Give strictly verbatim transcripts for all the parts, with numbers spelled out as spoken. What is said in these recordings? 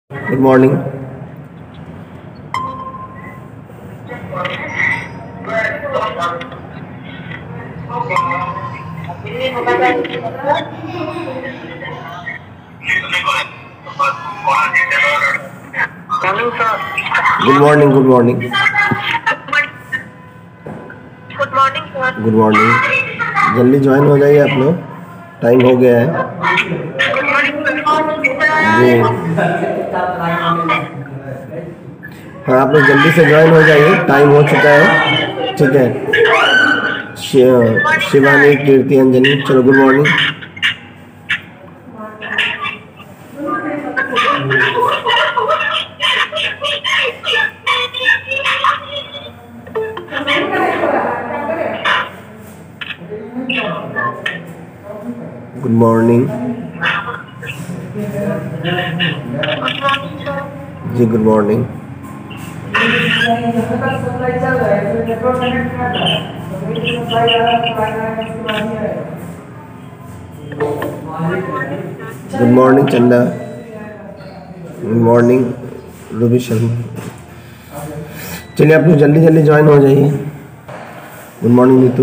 Good morning. Good morning good morning good morning sir. Good morning. जल्दी join हो जाइए आप लोग, टाइम हो गया है जी। हाँ, आप लोग जल्दी से ज्वाइन हो जाइए, टाइम हो चुका है। ठीक है, शि- शिवानी, कीर्ति, अंजनी, चलो good morning. Good morning ji, good morning. Good morning Chanda, good morning Ruby Sharma. चलिए आप लोग जल्दी जल्दी ज्वाइन हो जाइए। Good morning Neetu.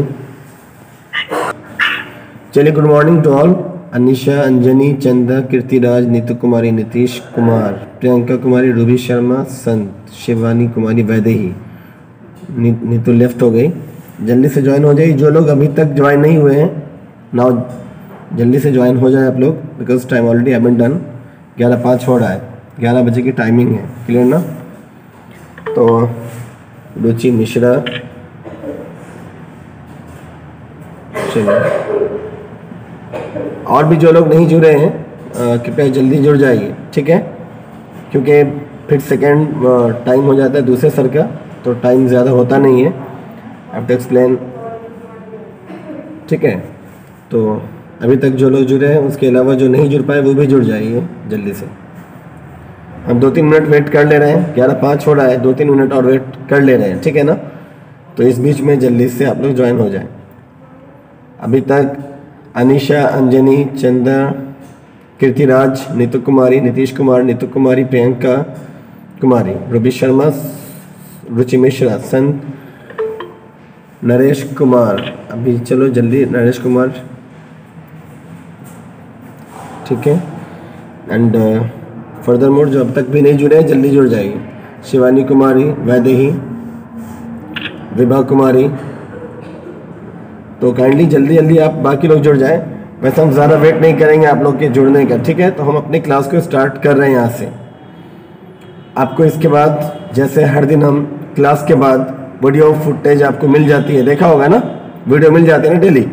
चलिए good morning to all. Anisha, Anjani, Chanda, Kirtiraj, Neetu Kumari, Nitish Kumar, Priyanka Kumari, Ruby Sharma, Sant, Shivani Kumari, Vaidehi. नी, नीतू लेफ्ट हो गई। जल्दी से ज्वाइन हो जाइए। जो लोग अभी तक ज्वाइन नहीं हुए हैं, नाउ जल्दी से ज्वाइन हो जाए आप लोग, because time already have been done. ग्यारह पाँच हो रहा है, ग्यारह बजे की टाइमिंग है, क्लियर ना? तो रुचि मिश्रा, चलिए। और भी जो लोग नहीं जुड़े हैं कृपया जल्दी जुड़ जाइए, ठीक है? क्योंकि फिर सेकेंड टाइम हो जाता है दूसरे सर का, तो टाइम ज़्यादा होता नहीं है। आई हैव टू एक्सप्लेन, ठीक है? तो अभी तक जो लोग जुड़े हैं, उसके अलावा जो नहीं जुड़ पाए वो भी जुड़ जाइए जल्दी से। हम दो तीन मिनट वेट कर ले रहे हैं, ग्यारह पाँच हो रहा है, दो तीन मिनट और वेट कर ले रहे हैं, ठीक है ना? तो इस बीच में जल्दी से आप लोग ज्वाइन हो जाएं। अभी तक अनिशा, अंजनी, चंदा, कीर्तिराज, नीतू कुमारी, नीतीश कुमार, नीतू कुमारी, प्रियंका कुमारी, रूबी शर्मा, रुचि मिश्रा, संत, नरेश कुमार। अभी चलो जल्दी नरेश कुमार, ठीक है? एंड फर्दर मोर जो अब तक भी नहीं जुड़े हैं जल्दी जुड़ जाइए। शिवानी कुमारी, वैदेही, विभा कुमारी। तो काइंडली जल्दी जल्दी आप बाकी लोग जुड़ जाएं। वैसे हम ज़्यादा वेट नहीं करेंगे आप लोग के जुड़ने का, ठीक है? तो हम अपनी क्लास को स्टार्ट कर रहे हैं यहाँ से। आपको इसके बाद, जैसे हर दिन हम क्लास के बाद वीडियो फुटेज आपको मिल जाती है, देखा होगा ना? वीडियो मिल जाती है ना डेली,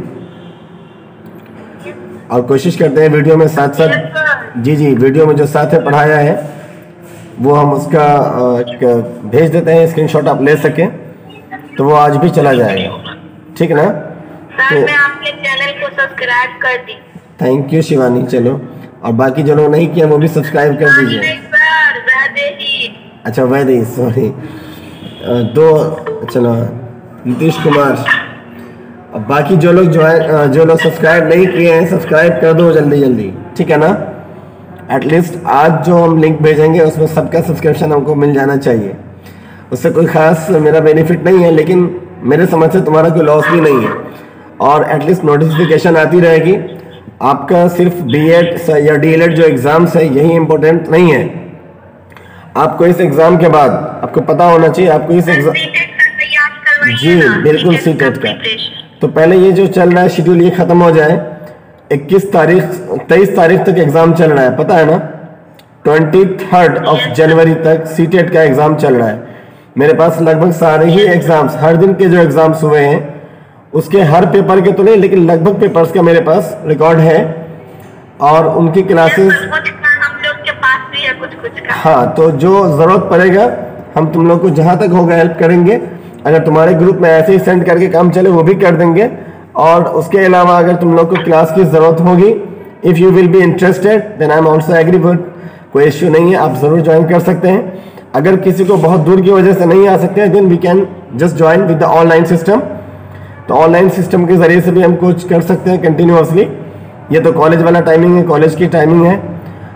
और कोशिश करते हैं वीडियो में साथ साथ, जी जी, वीडियो में जो साथ है पढ़ाया है वो हम उसका भेज देते हैं, स्क्रीनशॉट आप ले सकें, तो वो आज भी चला जाएगा, ठीक है ना? सर मैं आपके चैनल को सब्सक्राइब कर दी। Thank you Shivani. चलो, और बाकी जो लोग नहीं किया वो भी सब्सक्राइब कर दीजिए। सर वैदेही, अच्छा वैदेही, सॉरी। दो, चलो नीतीश कुमार। अब बाकी जो लोग जो है, जो लोग सब्सक्राइब नहीं किए हैं, सब्सक्राइब कर दो जल्दी जल्दी, ठीक है ना? एटलीस्ट आज जो हम लिंक भेजेंगे उसमें सबका सब्सक्रिप्शन हमको मिल जाना चाहिए। उससे कोई ख़ास मेरा बेनिफिट नहीं है, लेकिन मेरे समझ से तुम्हारा कोई लॉस भी नहीं है, और एटलीस्ट नोटिफिकेशन आती रहेगी। आपका सिर्फ बीएड या डीएलएड जो एग्ज़ाम्स है यही इम्पोर्टेंट नहीं है। आपको इस एग्ज़ाम के बाद आपको पता होना चाहिए, आपको इस एग्ज़ाम, जी बिल्कुल, सीटेट का। तो पहले ये जो चल रहा है शेड्यूल ये ख़त्म हो जाए। इक्कीस तारीख तेईस तारीख तक एग्ज़ाम चल रहा है, पता है ना? ट्वेंटी थर्ड ऑफ जनवरी तक सीटेट का एग्ज़ाम चल रहा है। मेरे पास लगभग सारे ही एग्ज़ाम्स, हर दिन के जो एग्ज़ाम्स हुए हैं उसके हर पेपर के तो नहीं, लेकिन लगभग पेपर्स का मेरे पास रिकॉर्ड है, और उनकी क्लासेस हम लोग के पास भी है कुछ कुछ का। हाँ, तो जो ज़रूरत पड़ेगा हम तुम लोग को जहाँ तक होगा हेल्प करेंगे। अगर तुम्हारे ग्रुप में ऐसे ही सेंड करके काम चले वो भी कर देंगे, और उसके अलावा अगर तुम लोग को क्लास की ज़रूरत होगी, if you will be interested then I am also agree with, कोई इश्यू नहीं है, आप ज़रूर ज्वाइन कर सकते हैं। अगर किसी को बहुत दूर की वजह से नहीं आ सकते हैं, then we can just join with the online system. तो ऑनलाइन सिस्टम के ज़रिए से भी हम कुछ कर सकते हैं कंटिन्यूअसली। ये तो कॉलेज वाला टाइमिंग है, कॉलेज की टाइमिंग है।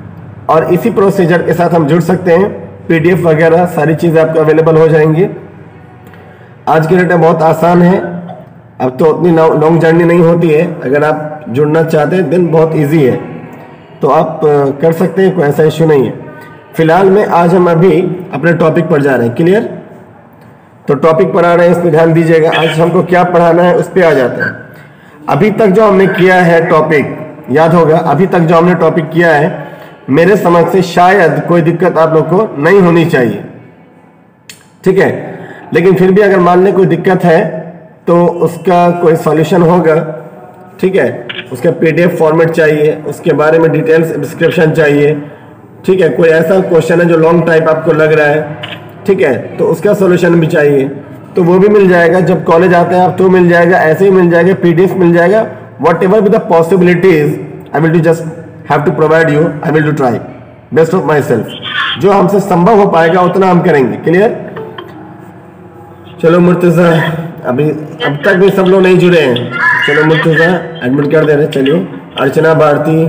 और इसी प्रोसीजर के साथ हम जुड़ सकते हैं। पीडीएफ वगैरह सारी चीज़ें आपको अवेलेबल हो जाएंगी। आज की डेट में बहुत आसान है, अब तो उतनी लॉन्ग जर्नी नहीं होती है। अगर आप जुड़ना चाहते हैं दिन बहुत इजी है, तो आप कर सकते हैं, कोई ऐसा इश्यू नहीं है। फिलहाल में आज हम अभी अपने टॉपिक पर जा रहे हैं। क्लियर? तो टॉपिक पर आ रहे हैं, इस पर ध्यान दीजिएगा। आज हमको क्या पढ़ाना है उस पर आ जाते हैं। अभी तक जो हमने किया है टॉपिक याद होगा, अभी तक जो हमने टॉपिक किया है मेरे समझ से शायद कोई दिक्कत आप लोग को नहीं होनी चाहिए, ठीक है। लेकिन फिर भी अगर मान लें कोई दिक्कत है तो उसका कोई सॉल्यूशन होगा, ठीक है। उसका पीडीएफ फॉर्मेट चाहिए, उसके बारे में डिटेल्स डिस्क्रिप्शन चाहिए, ठीक है। कोई ऐसा क्वेश्चन है जो लॉन्ग टाइप आपको लग रहा है, ठीक है, तो उसका सॉल्यूशन भी चाहिए, तो वो भी मिल जाएगा। जब कॉलेज आते हैं आप तो मिल जाएगा, ऐसे ही मिल जाएगा, पीडीएफ मिल जाएगा। Whatever with the possibilities I will do just have to provide you, I will do try best of myself. जो हमसे संभव हो पाएगा उतना हम करेंगे। क्लियर? चलो मुर्तजा, अभी अब तक भी सब लोग नहीं जुड़े हैं। चलो मुर्तजा एडमिट कर दे रहे। चलिए अर्चना भारती,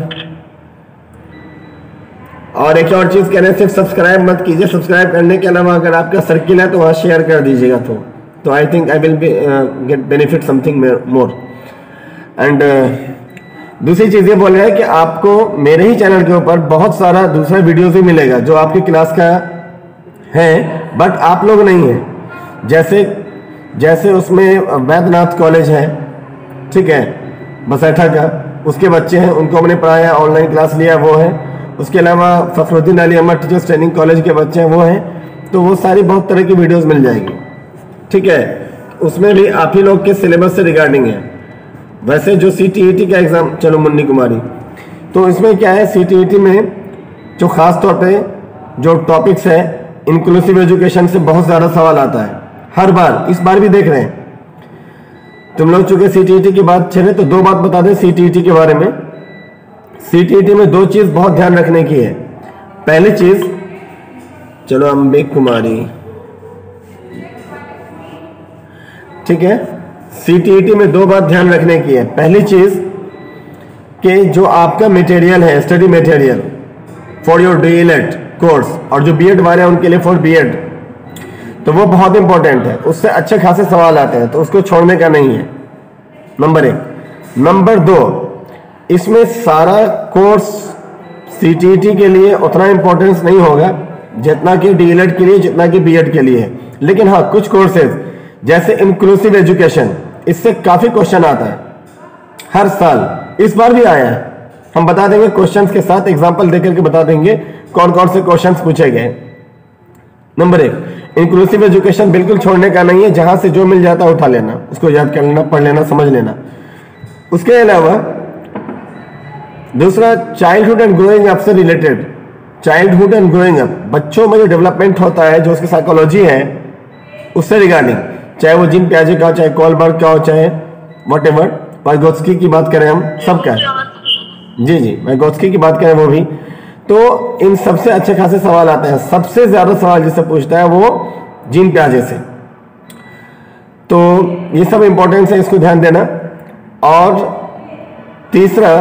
और एक और चीज कह रहे हैं सिर्फ सब्सक्राइब मत कीजिए, सब्सक्राइब करने के अलावा अगर आपका सर्किल है तो वहाँ शेयर कर दीजिएगा, तो तो I think I will be get benefit something more. And दूसरी चीज़ ये बोल रहे हैं कि आपको मेरे ही चैनल के ऊपर बहुत सारा दूसरा वीडियोस भी मिलेगा जो आपकी क्लास का है बट आप लोग नहीं हैं। जैसे जैसे उसमें वैद्यनाथ कॉलेज है, ठीक है, बसैठा का, उसके बच्चे हैं, उनको हमने पढ़ाया, ऑनलाइन क्लास लिया, वो है। उसके अलावा Fakhruddin Ali Ahmed teachers training college के बच्चे हैं, वो हैं। तो वो सारी बहुत तरह की वीडियोस मिल जाएगी, ठीक है। उसमें भी आप ही लोग के सिलेबस से रिगार्डिंग है। वैसे जो सीटीईटी का एग्ज़ाम, चलो मुन्नी कुमारी, तो इसमें क्या है, सीटीईटी में जो ख़ास तौर पे जो टॉपिक्स है इंक्लूसिव एजुकेशन से बहुत ज़्यादा सवाल आता है हर बार, इस बार भी देख रहे हैं। तुम लोग चूँकि सीटीईटी की बात छेड़े तो दो बात बता दें सीटीईटी के बारे में। सीटीईटी में दो चीज़ बहुत ध्यान रखने की है। पहली चीज़, चलो अम्बे कुमारी, ठीक है, सीटीईटी में दो बात ध्यान रखने की है। पहली चीज़ कि जो आपका मटेरियल है, study material for your DElEd course, और जो बीएड वाले हैं उनके लिए फॉर बीएड, तो वो बहुत इंपॉर्टेंट है। उससे अच्छे खासे सवाल आते हैं, तो उसको छोड़ने का नहीं है, नंबर एक। नंबर दो, इसमें सारा कोर्स सीटीईटी के लिए उतना इंपॉर्टेंस नहीं होगा जितना कि डीएलएड के लिए, जितना कि बीएड के लिए है। लेकिन हाँ, कुछ कोर्सेज जैसे इंक्लूसिव एजुकेशन, इससे काफ़ी क्वेश्चन आता है हर साल, इस बार भी आया है। हम बता देंगे क्वेश्चंस के साथ, एग्जांपल देकर के बता देंगे कौन कौन से क्वेश्चंस पूछे गए। नंबर एक, इंक्लूसिव एजुकेशन बिल्कुल छोड़ने का नहीं है, जहां से जो मिल जाता है उठा लेना, उसको याद कर लेना, पढ़ लेना, समझ लेना। उसके अलावा दूसरा, चाइल्डहुड एंड ग्रोइंग अप से related, childhood and growing up, बच्चों में जो डेवलपमेंट होता है, जो उसकी साइकोलॉजी है, उससे रिगार्डिंग, चाहे वो जीन पियाजे का, चाहे कोलबर्ग का हो, चाहे वट एवर, वाइगोत्स्की की बात करें हम, सबका, जी जी वाइगोत्स्की की बात करें वो भी, तो इन सबसे अच्छे खासे सवाल आते हैं। सबसे ज्यादा सवाल जिससे पूछता है वो जीन पियाजे से। तो ये सब इंपॉर्टेंस है, इसको ध्यान देना। और तीसरा,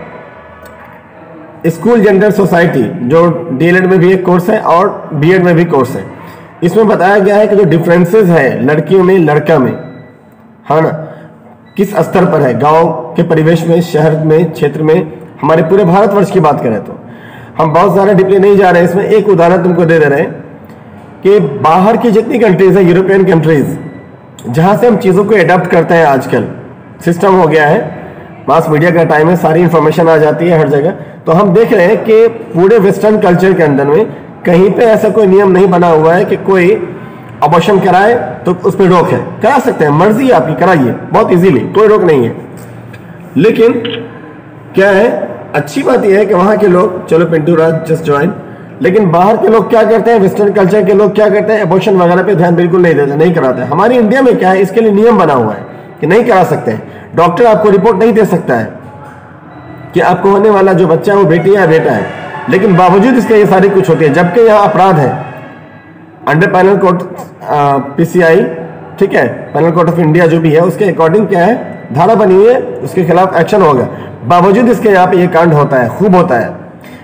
स्कूल जेंडर सोसाइटी, जो डीएलएड में भी एक कोर्स है और बीएड में भी कोर्स है। इसमें बताया गया है कि जो डिफरेंसेस है लड़कियों में लड़का में, हाँ ना, किस स्तर पर है, गांव के परिवेश में, शहर में, क्षेत्र में, हमारे पूरे भारतवर्ष की बात करें तो हम बहुत ज़्यादा डीपली नहीं जा रहे हैं इसमें। एक उदाहरण तुमको दे दे रहे हैं कि बाहर की जितनी कंट्रीज है, यूरोपियन कंट्रीज, जहाँ से हम चीज़ों को एडाप्ट करते हैं, आजकल सिस्टम हो गया है, मास मीडिया का टाइम है, सारी इंफॉर्मेशन आ जाती है हर जगह। तो हम देख रहे हैं कि पूरे वेस्टर्न कल्चर के अंदर में कहीं पे ऐसा कोई नियम नहीं बना हुआ है कि कोई अबॉर्शन कराए तो उस पर रोक है। करा सकते हैं, मर्जी है आपकी, कराइए बहुत इजीली, कोई रोक नहीं है। लेकिन क्या है, अच्छी बात यह है कि वहाँ के लोग, चलो पिंटू राज जस्ट ज्वाइन, लेकिन बाहर के लोग क्या करते हैं, वेस्टर्न कल्चर के लोग क्या करते हैं, अबॉर्शन वगैरह पे ध्यान बिल्कुल नहीं देते, नहीं कराते। हमारी इंडिया में क्या है, इसके लिए नियम बना हुआ है कि नहीं करा सकते हैं। डॉक्टर आपको रिपोर्ट नहीं दे सकता है कि आपको होने वाला जो बच्चा है वो बेटी है या बेटा है, लेकिन बावजूद इसके ये सारी कुछ होती है। जबकि यहाँ अपराध है, अंडर पैनल कोड पीसीआई, ठीक है, पैनल कोड ऑफ इंडिया जो भी है, उसके अकॉर्डिंग क्या है, धारा बनी हुई है, उसके खिलाफ एक्शन होगा। बावजूद इसके यहाँ पे ये कांड होता है, खूब होता है।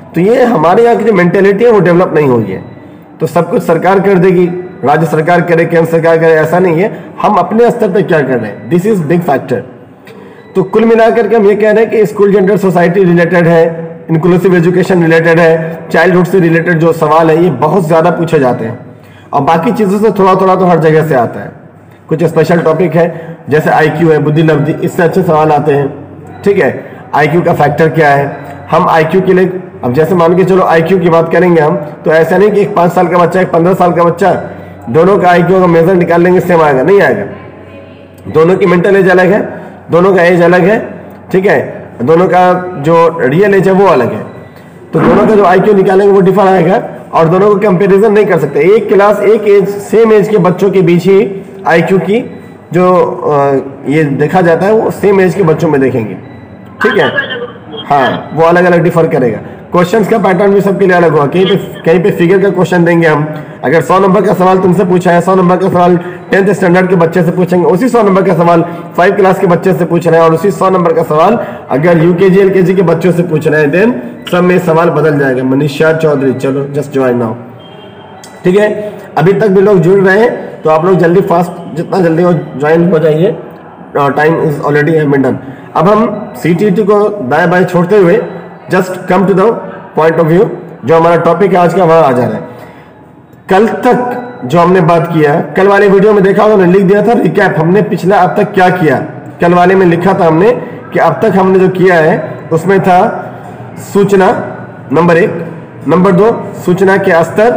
तो ये हमारे यहाँ की जो मेंटेलिटी है वो डेवलप नहीं हुई है। तो सब कुछ सरकार कर देगी, राज्य सरकार करे, केंद्र सरकार करे, ऐसा नहीं है। हम अपने स्तर पर क्या कर रहे हैं, दिस इज बिग फैक्टर। तो कुल मिलाकर के हम ये कह रहे हैं कि स्कूल जेंडर सोसाइटी रिलेटेड है, इंक्लूसिव एजुकेशन रिलेटेड है, चाइल्डहुड से रिलेटेड जो सवाल है ये बहुत ज़्यादा पूछे जाते हैं, और बाकी चीज़ों से थोड़ा थोड़ा तो हर जगह से आता है। कुछ स्पेशल टॉपिक है जैसे आईक्यू है, बुद्धि लब्धि, इससे अच्छे सवाल आते हैं। ठीक है, आईक्यू का फैक्टर क्या है, हम आईक्यू के लिए, अब जैसे मान के चलो आईक्यू की बात करेंगे हम, तो ऐसा नहीं कि एक पाँच साल का बच्चा एक पंद्रह साल का बच्चा दोनों का आईक्यू का मेजर निकाल लेंगे सेम आएगा, नहीं आएगा। दोनों की मेंटल एज अलग है, दोनों का एज अलग है। ठीक है, दोनों का जो रियल एज है वो अलग है, तो दोनों का जो आईक्यू निकालेंगे वो डिफर आएगा, और दोनों को कंपैरिजन नहीं कर सकते। एक क्लास एक एज सेम एज के बच्चों के बीच ही आईक्यू की जो ये देखा जाता है वो सेम एज के बच्चों में देखेंगे। ठीक है, हाँ, वो अलग अलग डिफर करेगा। क्वेश्चंस का पैटर्न भी सबके लिए अलग होगा। कहीं पे कहीं पे फिगर का क्वेश्चन देंगे हम, अगर सौ नंबर का सवाल तुमसे पूछा है, सौ नंबर का सवाल टेंथ स्टैंडर्ड के बच्चे से पूछेंगे, उसी सौ नंबर का सवाल फाइव क्लास के बच्चे से पूछ रहे हैं, और उसी सौ नंबर का सवाल अगर यूकेजी एलकेजी के बच्चों से पूछ रहे हैं, देन सब में सवाल बदल जाएगा। मनीषा चौधरी, चलो जस्ट ज्वाइन नाउ। ठीक है, अभी तक भी लोग जुड़ रहे हैं, तो आप लोग जल्दी फास्ट जितना जल्दी हो ज्वाइन हो जाइए, time is already have been done. अब हम सीटीटी को दाएं बाएं छोड़ते हुए just come to the point of view, जो हमारा टॉपिक है आज का, वहां आ जा रहा है। कल तक जो हमने बात किया, कल वाले वीडियो में देखा होगा, मैंने लिख दिया था रिकैप, हमने पिछला अब तक क्या किया। कल वाले में लिखा था हमने कि अब तक हमने जो किया है उसमें था सूचना नंबर एक, नंबर दो सूचना के स्तर,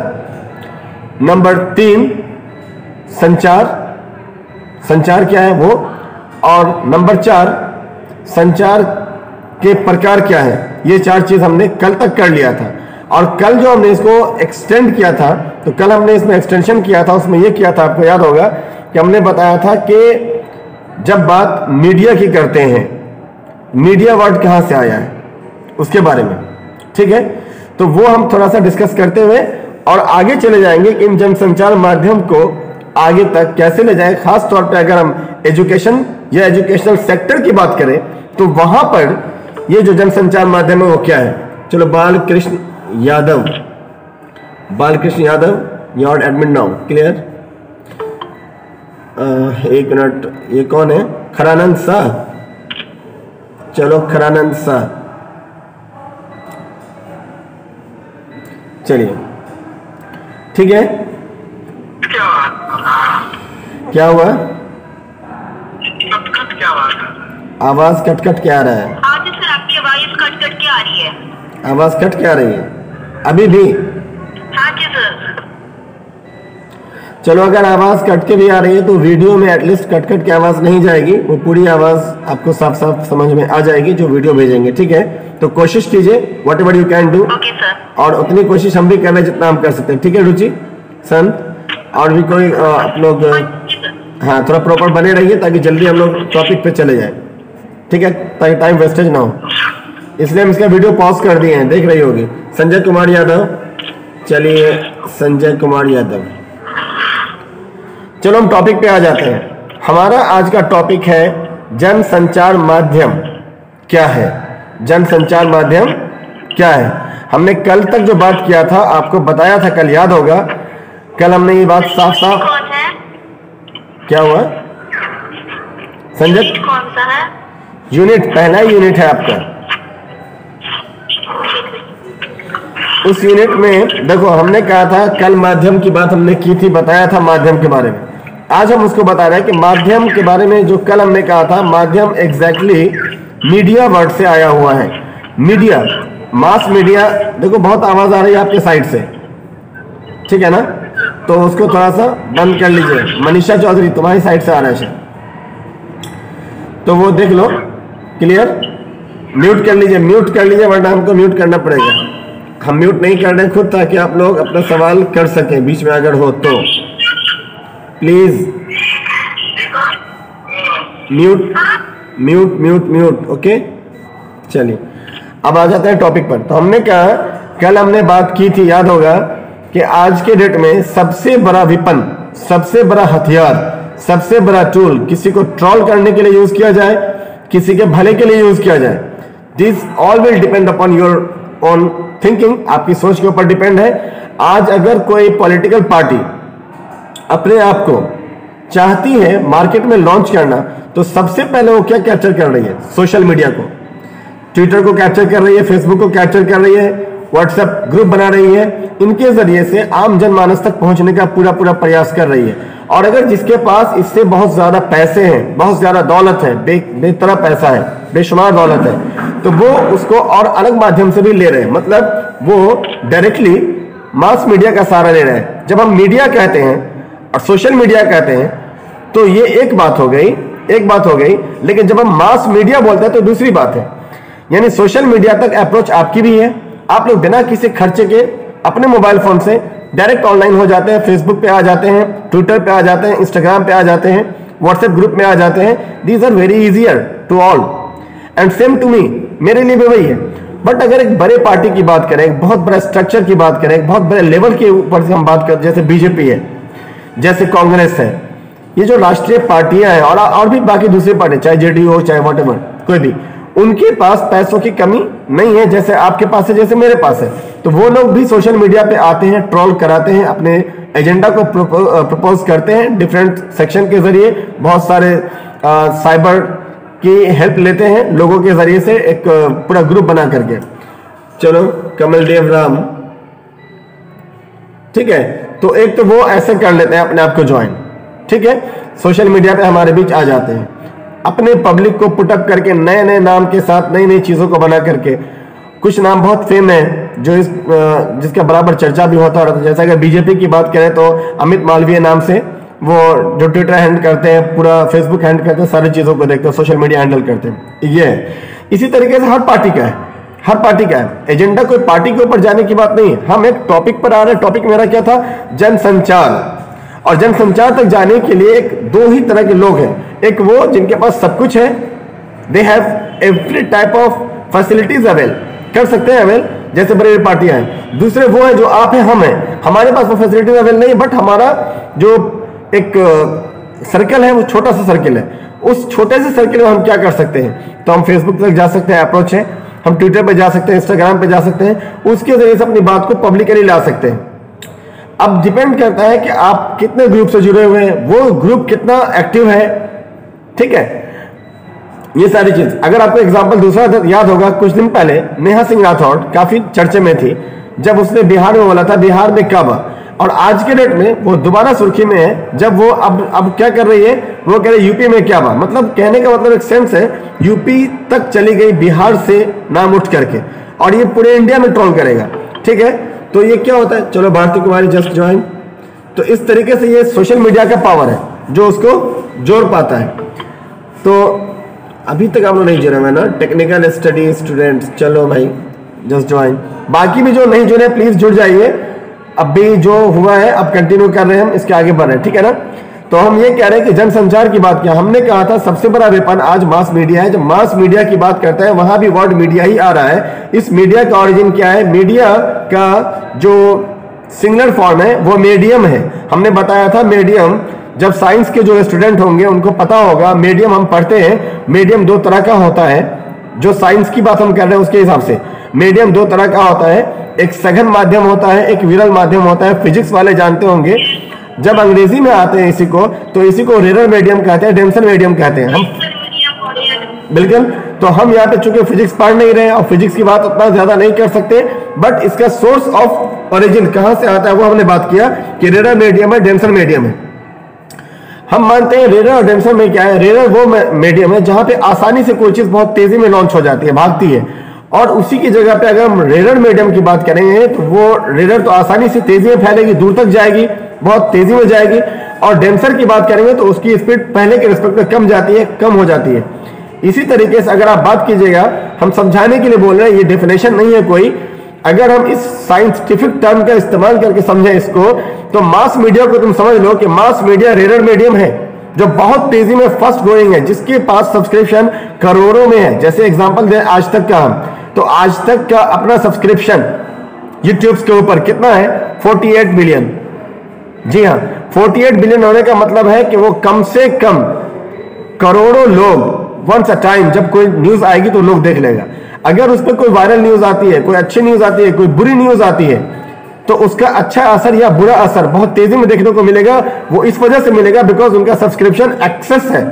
नंबर तीन संचार, संचार क्या है वो, और नंबर चार संचार के प्रकार क्या है। ये चार चीज हमने कल तक कर लिया था, और कल जो हमने इसको एक्सटेंड किया था, तो कल हमने इसमें एक्सटेंशन किया था, उसमें ये किया था, आपको याद होगा कि हमने बताया था कि जब बात मीडिया की करते हैं, मीडिया वर्ड कहाँ से आया है उसके बारे में। ठीक है, तो वो हम थोड़ा सा डिस्कस करते हुए और आगे चले जाएंगे कि इन जनसंचार माध्यम को आगे तक कैसे ले जाए। खास तौर पे अगर हम एजुकेशन या एजुकेशनल सेक्टर की बात करें, तो वहां पर ये जो जनसंचार माध्यम है वो क्या है। चलो, Balkrishna Yadav, Balkrishna Yadav, your admit now, clear. एक मिनट, ये कौन है, खरानंद शाह। चलो खरानंद शाह, चलिए ठीक है। क्या हुआ, कट-कट क्या आवाज आवाज कट कट के आ रहा है। हाँ जी सर, आपकी आवाज कट कट के आ रही है। आवाज कट के आ रही है अभी भी? हाँ जी सर। चलो, अगर आवाज कट के भी आ रही है तो वीडियो में एटलीस्ट कट कट की आवाज नहीं जाएगी, वो पूरी आवाज आपको साफ साफ समझ में आ जाएगी जो वीडियो भेजेंगे। ठीक है, तो कोशिश कीजिए whatever you can do, okay sir, और उतनी कोशिश हम भी कर रहे हैं जितना हम कर सकते हैं। ठीक है रुचि, सन, और भी कोई आप लोग हाँ थोड़ा प्रॉपर बने रहिए ताकि जल्दी हम लोग टॉपिक पे चले जाए। ठीक है, ताकि टाइम वेस्टेज ना हो, इसलिए हम इसका वीडियो पॉज कर दिए हैं, देख रही होगी। संजय कुमार यादव, चलिए संजय कुमार यादव, चलो हम टॉपिक पे आ जाते हैं। हमारा आज का टॉपिक है जनसंचार माध्यम क्या है। जनसंचार माध्यम क्या है, हमने कल तक जो बात किया था आपको बताया था, कल याद होगा, कल हमने ये बात साफ साफ, कौन है? क्या हुआ संजय? कौन सा है यूनिट? पहला यूनिट है आपका। उस यूनिट में देखो, हमने कहा था कल माध्यम की बात हमने की थी, बताया था माध्यम के बारे में। आज हम उसको बता रहे हैं कि माध्यम के बारे में जो कल हमने कहा था, माध्यम एग्जैक्टली मीडिया वर्ड से आया हुआ है। Media, mass media. देखो बहुत आवाज आ रही है आपके साइड से, ठीक है ना, तो उसको थोड़ा सा बंद कर लीजिए। मनीषा चौधरी तुम्हारी साइड से आ रहा है शायद, तो वो देख लो, क्लियर। म्यूट कर लीजिए, म्यूट कर लीजिए, वरना हमको म्यूट करना पड़ेगा। हम म्यूट नहीं कर रहे खुद, ताकि आप लोग अपना सवाल कर सकें बीच में अगर हो तो। Please mute mute mute mute okay. चलिए अब आ जाते हैं टॉपिक पर। तो हमने कहा, कल हमने बात की थी, याद होगा, कि आज के डेट में सबसे बड़ा विपन, सबसे बड़ा हथियार, सबसे बड़ा टूल किसी को ट्रोल करने के लिए यूज किया जाए, किसी के भले के लिए यूज किया जाए, this all will depend upon your own thinking, आपकी सोच के ऊपर डिपेंड है। आज अगर कोई पॉलिटिकल पार्टी अपने आप को चाहती है मार्केट में लॉन्च करना, तो सबसे पहले वो क्या कैप्चर कर रही है? सोशल मीडिया को, ट्विटर को कैप्चर कर रही है, फेसबुक को कैप्चर कर रही है, व्हाट्सएप ग्रुप बना रही है। इनके जरिए से आम जनमानस तक पहुंचने का पूरा पूरा प्रयास कर रही है। और अगर जिसके पास इससे बहुत ज्यादा पैसे हैं, बहुत ज्यादा दौलत है, बे, बेतरह पैसा है, बेशुमार दौलत है, तो वो उसको और अलग माध्यम से भी ले रहे हैं। मतलब वो डायरेक्टली मास मीडिया का सहारा ले रहे हैं। जब हम मीडिया कहते हैं और सोशल मीडिया कहते हैं तो ये एक बात हो गई, एक बात हो गई। लेकिन जब हम मास मीडिया बोलते हैं तो दूसरी बात है। यानी सोशल मीडिया तक अप्रोच आपकी भी है, आप लोग बिना किसी खर्चे के अपने मोबाइल फोन से डायरेक्ट ऑनलाइन हो जाते हैं, फेसबुक पे आ जाते हैं, ट्विटर पे आ जाते हैं, इंस्टाग्राम पे आ जाते हैं, व्हाट्सएप ग्रुप में आ जाते हैं। These are very easier to all and same to me, मेरे लिए भी वही है। बट अगर एक बड़े पार्टी की बात करें, एक बहुत बड़ा स्ट्रक्चर की बात करें, एक बहुत बड़े लेवल के ऊपर से हम बात करें, जैसे बीजेपी है, जैसे कांग्रेस है, ये जो राष्ट्रीय पार्टियां हैं और और भी बाकी दूसरी पार्टी, चाहे जेडीयू हो चाहे व्हाटएवर कोई भी, उनके पास पैसों की कमी नहीं है जैसे आपके पास है, जैसे मेरे पास है। तो वो लोग भी सोशल मीडिया पे आते हैं, ट्रोल कराते हैं, अपने एजेंडा को प्रपोज करते हैं डिफरेंट सेक्शन के जरिए, बहुत सारे आ, साइबर की हेल्प लेते हैं लोगों के जरिए से, एक पूरा ग्रुप बना करके। चलो कमल देव राम, ठीक है, तो एक तो वो ऐसे कर लेते हैं अपने आप को ज्वाइन, ठीक है, सोशल मीडिया पे हमारे बीच आ जाते हैं, अपने पब्लिक को पुटअप करके नए नए नाम के साथ नई नई चीजों को बना करके। कुछ नाम बहुत फेम है जो इस जिसका बराबर चर्चा भी होता रहता है। जैसे अगर बीजेपी की बात करें तो अमित मालवीय नाम से, वो जो ट्विटर हैंडल करते हैं, पूरा फेसबुक हैंडल करते हैं, सारी चीजों को देखते हैं, सोशल मीडिया हैंडल करते हैं। ये है। इसी तरीके से हर पार्टी का है, हर पार्टी का है एजेंडा। कोई पार्टी के ऊपर जाने की बात नहीं है, हम एक टॉपिक पर आ रहे हैं। टॉपिक मेरा क्या था? जनसंचार। और जनसंचार तक जाने के लिए एक दो ही तरह के लोग हैं। एक वो जिनके पास सब कुछ है, they have every type of facilities avail, कर सकते हैं अवेल, जैसे बड़ी बड़ी पार्टियां हैं। दूसरे वो है जो आप हैं, हम हैं, हमारे पास वो फैसिलिटीज अवेल नहीं, बट हमारा जो एक सर्कल है वो छोटा सा सर्कल है। उस छोटे से सर्कल में हम क्या कर सकते हैं? तो हम फेसबुक तक जा सकते हैं, अप्रोच है, हम ट्विटर पे जा सकते हैं, इंस्टाग्राम पे जा सकते हैं, उसके जरिए से अपनी बात को पब्लिकली ला सकते हैं। अब डिपेंड करता है कि आप कितने ग्रुप से जुड़े हुए हैं, वो ग्रुप कितना एक्टिव है, ठीक है, ये सारी चीज। अगर आपको एग्जांपल दूसरा याद होगा, कुछ दिन पहले नेहा सिंह राठौड़ काफी चर्चे में थी जब उसने बिहार में बोला था बिहार में काबा, और आज के डेट में वो दोबारा सुर्खी में है जब वो अब अब क्या कर रही है, वो कह रही है यूपी में काबा। मतलब कहने का मतलब एक सेंस है, यूपी तक चली गई बिहार से नाम उठ करके, और ये पूरे इंडिया में ट्रोल करेगा, ठीक है। तो ये क्या होता है? चलो भारती कुमारी जस्ट ज्वाइन। तो इस तरीके से ये सोशल मीडिया का पावर है जो उसको जोड़ पाता है। तो अभी तक आप लोग नहीं जुड़े हैं ना, टेक्निकल स्टडी स्टूडेंट्स, चलो भाई जस्ट ज्वाइन। बाकी भी जो नहीं जुड़े प्लीज जुड़ जाइए। अब भी जो हुआ है अब कंटिन्यू कर रहे हैं, हम इसके आगे बढ़ रहे हैं, ठीक है ना। तो हम ये कह रहे हैं कि जनसंचार की बात किया, हमने कहा था सबसे बड़ा वेपन आज मास मीडिया है। जब मास मीडिया की बात करता है वहां भी वर्ड मीडिया ही आ रहा है। इस मीडिया का ऑरिजिन क्या है? मीडिया का जो सिंगुलर फॉर्म है वो मीडियम है। हमने बताया था मीडियम, जब साइंस के जो स्टूडेंट होंगे उनको पता होगा, मीडियम हम पढ़ते हैं, मीडियम दो तरह का होता है। जो साइंस की बात हम कर रहे हैं उसके हिसाब से मीडियम दो तरह का होता है, एक सघन माध्यम होता है, एक विरल माध्यम होता है। फिजिक्स वाले जानते होंगे, जब अंग्रेजी में आते हैं इसी को, तो इसी को रेरर मीडियम कहते हैं, डेंसर मीडियम कहते हैं हम, बिल्कुल। तो हम यहाँ पे चूंकि फिजिक्स पढ़ नहीं रहे हैं और फिजिक्स की बात उतना ज्यादा नहीं कर सकते, बट इसका सोर्स ऑफ ओरिजिन कहां से आता है वो हमने बात किया कि रेरर मीडियम है, डेंसर मीडियम है। हम मानते हैं रेरर और डेंसर में क्या है? रेरर वो मीडियम है जहां पे आसानी से कोई चीज बहुत तेजी में लॉन्च हो जाती है, भागती है, और उसी की जगह पे अगर हम रेरर मीडियम की बात करेंगे तो वो रेरर तो आसानी से तेजी में फैलेगी, दूर तक जाएगी, बहुत तेजी में जाएगी। और डेंसर की बात करेंगे तो उसकी स्पीड पहले के रिस्पेक्ट में कम जाती है, कम हो जाती है। इसी तरीके से अगर आप बात कीजिएगा, हम समझाने के लिए बोल रहे हैं, ये डेफिनेशन नहीं है कोई। अगर हम इस साइंटिफिक टर्म का इस्तेमाल करके समझें इसको, तो मास मीडिया को तुम समझ लो कि मास मीडिया रेरर मीडियम है जो बहुत तेजी में फास्ट ग्रोइंग है, जिसके पास सब्सक्रिप्शन करोड़ों में है। जैसे एग्जांपल दें आज तक का, हम तो आज तक का अपना सब्सक्रिप्शन यूट्यूब के ऊपर कितना है? अड़तालीस बिलियन। जी हाँ, अड़तालीस बिलियन होने का मतलब है कि वो कम से कम करोड़ों लोग वंस अ टाइम, जब कोई न्यूज आएगी तो लोग देख लेगा। अगर उस पर कोई वायरल न्यूज आती है, कोई अच्छी न्यूज आती है, कोई बुरी न्यूज आती है, तो उसका अच्छा असर या बुरा असर बहुत तेजी में देखने को मिलेगा। वो इस वजह से मिलेगा बिकॉज उनका सब्सक्रिप्शन एक्सेस है।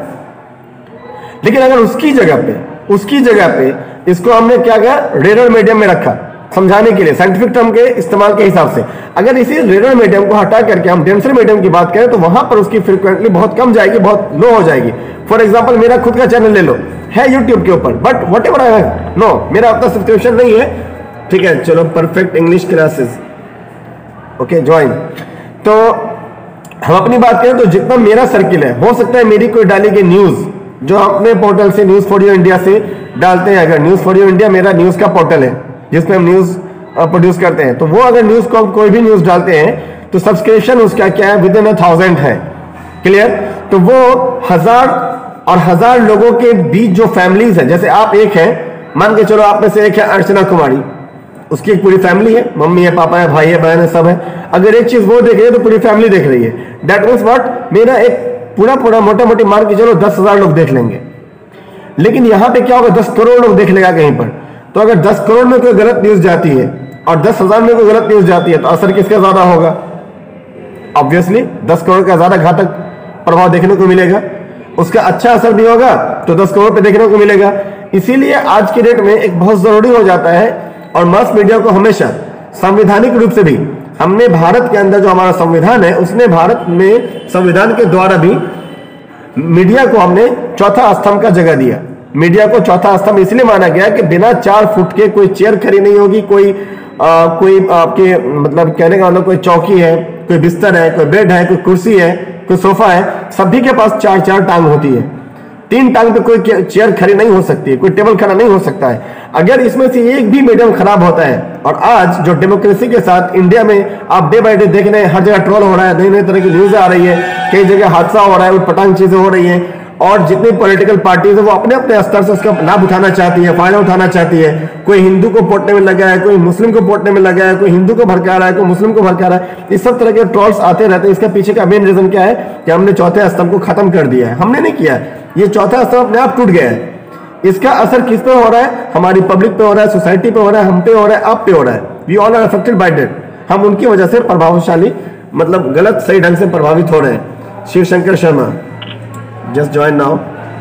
लेकिन अगर उसकी जगह पे उसकी जगह पे इसको हमने क्या किया, रेडर मीडियम में रखा समझाने के लिए, साइंटिफिक टर्म के इस्तेमाल के हिसाब से, अगर इसी रेडर मीडियम को हटा करके हम डेंसर मीडियम की बात करें तो वहां पर उसकी फ्रीक्वेंटली बहुत कम जाएगी, बहुत लो हो जाएगी। फॉर एग्जाम्पल मेरा खुद का चैनल ले लो, है यूट्यूब के ऊपर, but whatever I have no, मेरा अपना सब्सक्रिप्शन नहीं है, ठीक है। चलो, perfect English classes, okay, join. तो हम अपनी बात करें तो जितना मेरा सर्किल है, हो सकता है मेरी कोई डाली गई न्यूज जो अपने पोर्टल से न्यूज फॉर यू इंडिया से डालते हैं, अगर न्यूज फॉर यू इंडिया मेरा न्यूज का पोर्टल है जिसमें हम न्यूज प्रोड्यूस करते हैं, तो वो अगर न्यूज को कोई भी न्यूज डालते हैं तो सब्सक्रिप्शन उसका क्या है, विद इन अ थाउजेंड है, क्लियर। तो वो हजार और हजार लोगों के बीच जो फैमिलीज है, जैसे आप एक हैं, मान के चलो आप में से एक है अर्चना कुमारी, उसकी एक पूरी फैमिली है, मम्मी है, पापा है, भाई है, बहन है, सब है। अगर एक चीज वो देख रही है तो पूरी फैमिली देख रही है। दैट मीन्स व्हाट, मेरा एक पूरा पूरा मोटा मोटी मान के चलो दस हजार लोग देख लेंगे। लेकिन यहां पे क्या होगा, दस करोड़ लोग देख लेगा कहीं पर। तो अगर दस करोड़ में कोई गलत न्यूज जाती है और दस हजार में कोई गलत न्यूज जाती है तो असर किसका ज्यादा होगा? ऑब्वियसली दस करोड़ का ज्यादा घातक प्रभाव देखने को मिलेगा। उसका अच्छा असर भी होगा तो दस करोड़ पे देखने को मिलेगा। इसीलिए आज के डेट में एक बहुत जरूरी हो जाता है, और मास मीडिया को हमेशा संवैधानिक रूप से भी, हमने भारत के अंदर जो हमारा संविधान है उसने भारत में संविधान के द्वारा भी मीडिया को हमने चौथा स्तंभ का जगह दिया। मीडिया को चौथा स्तंभ इसलिए माना गया कि बिना चार फुट के कोई चेयर खड़ी नहीं होगी, कोई आ, कोई आपके मतलब कहने का मतलब कोई चौकी है, कोई बिस्तर है, कोई बेड है, कोई कुर्सी है, कोई सोफा है, सभी के पास चार चार टांग होती है। तीन टांग पे कोई चेयर खड़ी नहीं हो सकती है, कोई टेबल खड़ा नहीं हो सकता है। अगर इसमें से एक भी मीडियम खराब होता है, और आज जो डेमोक्रेसी के साथ इंडिया में आप डे बाय डे देख रहे हैं, हर जगह ट्रोल हो रहा है, नई नई तरह की न्यूज आ रही है, कई जगह हादसा हो रहा है, उटपटांग चीजें हो रही है, और जितनी पॉलिटिकल पार्टीज है वो अपने अपने स्तर से उसका लाभ उठाना चाहती है, फायदा उठाना चाहती है। कोई हिंदू को पोटने में लगा है, कोई मुस्लिम को पोटने में लगा है, कोई हिंदू को भड़का रहा है, कोई मुस्लिम को भड़का रहा है। इस सब तरह के ट्रोल्स आते रहते हैं। इसका पीछे का मेन रीजन क्या है कि हमने चौथे स्तंभ को खत्म कर दिया है। हमने नहीं किया है, ये चौथा स्तंभ अपने आप टूट गया है। इसका असर किस पे हो रहा है? हमारी पब्लिक पे हो रहा है, सोसाइटी पे हो रहा है, हम पे हो रहा है, आप पे हो रहा है। We all are affected by that. हम उनकी वजह से प्रभावशाली मतलब गलत सही ढंग से प्रभावित हो रहे हैं। Shiv Shankar Sharma, just join now.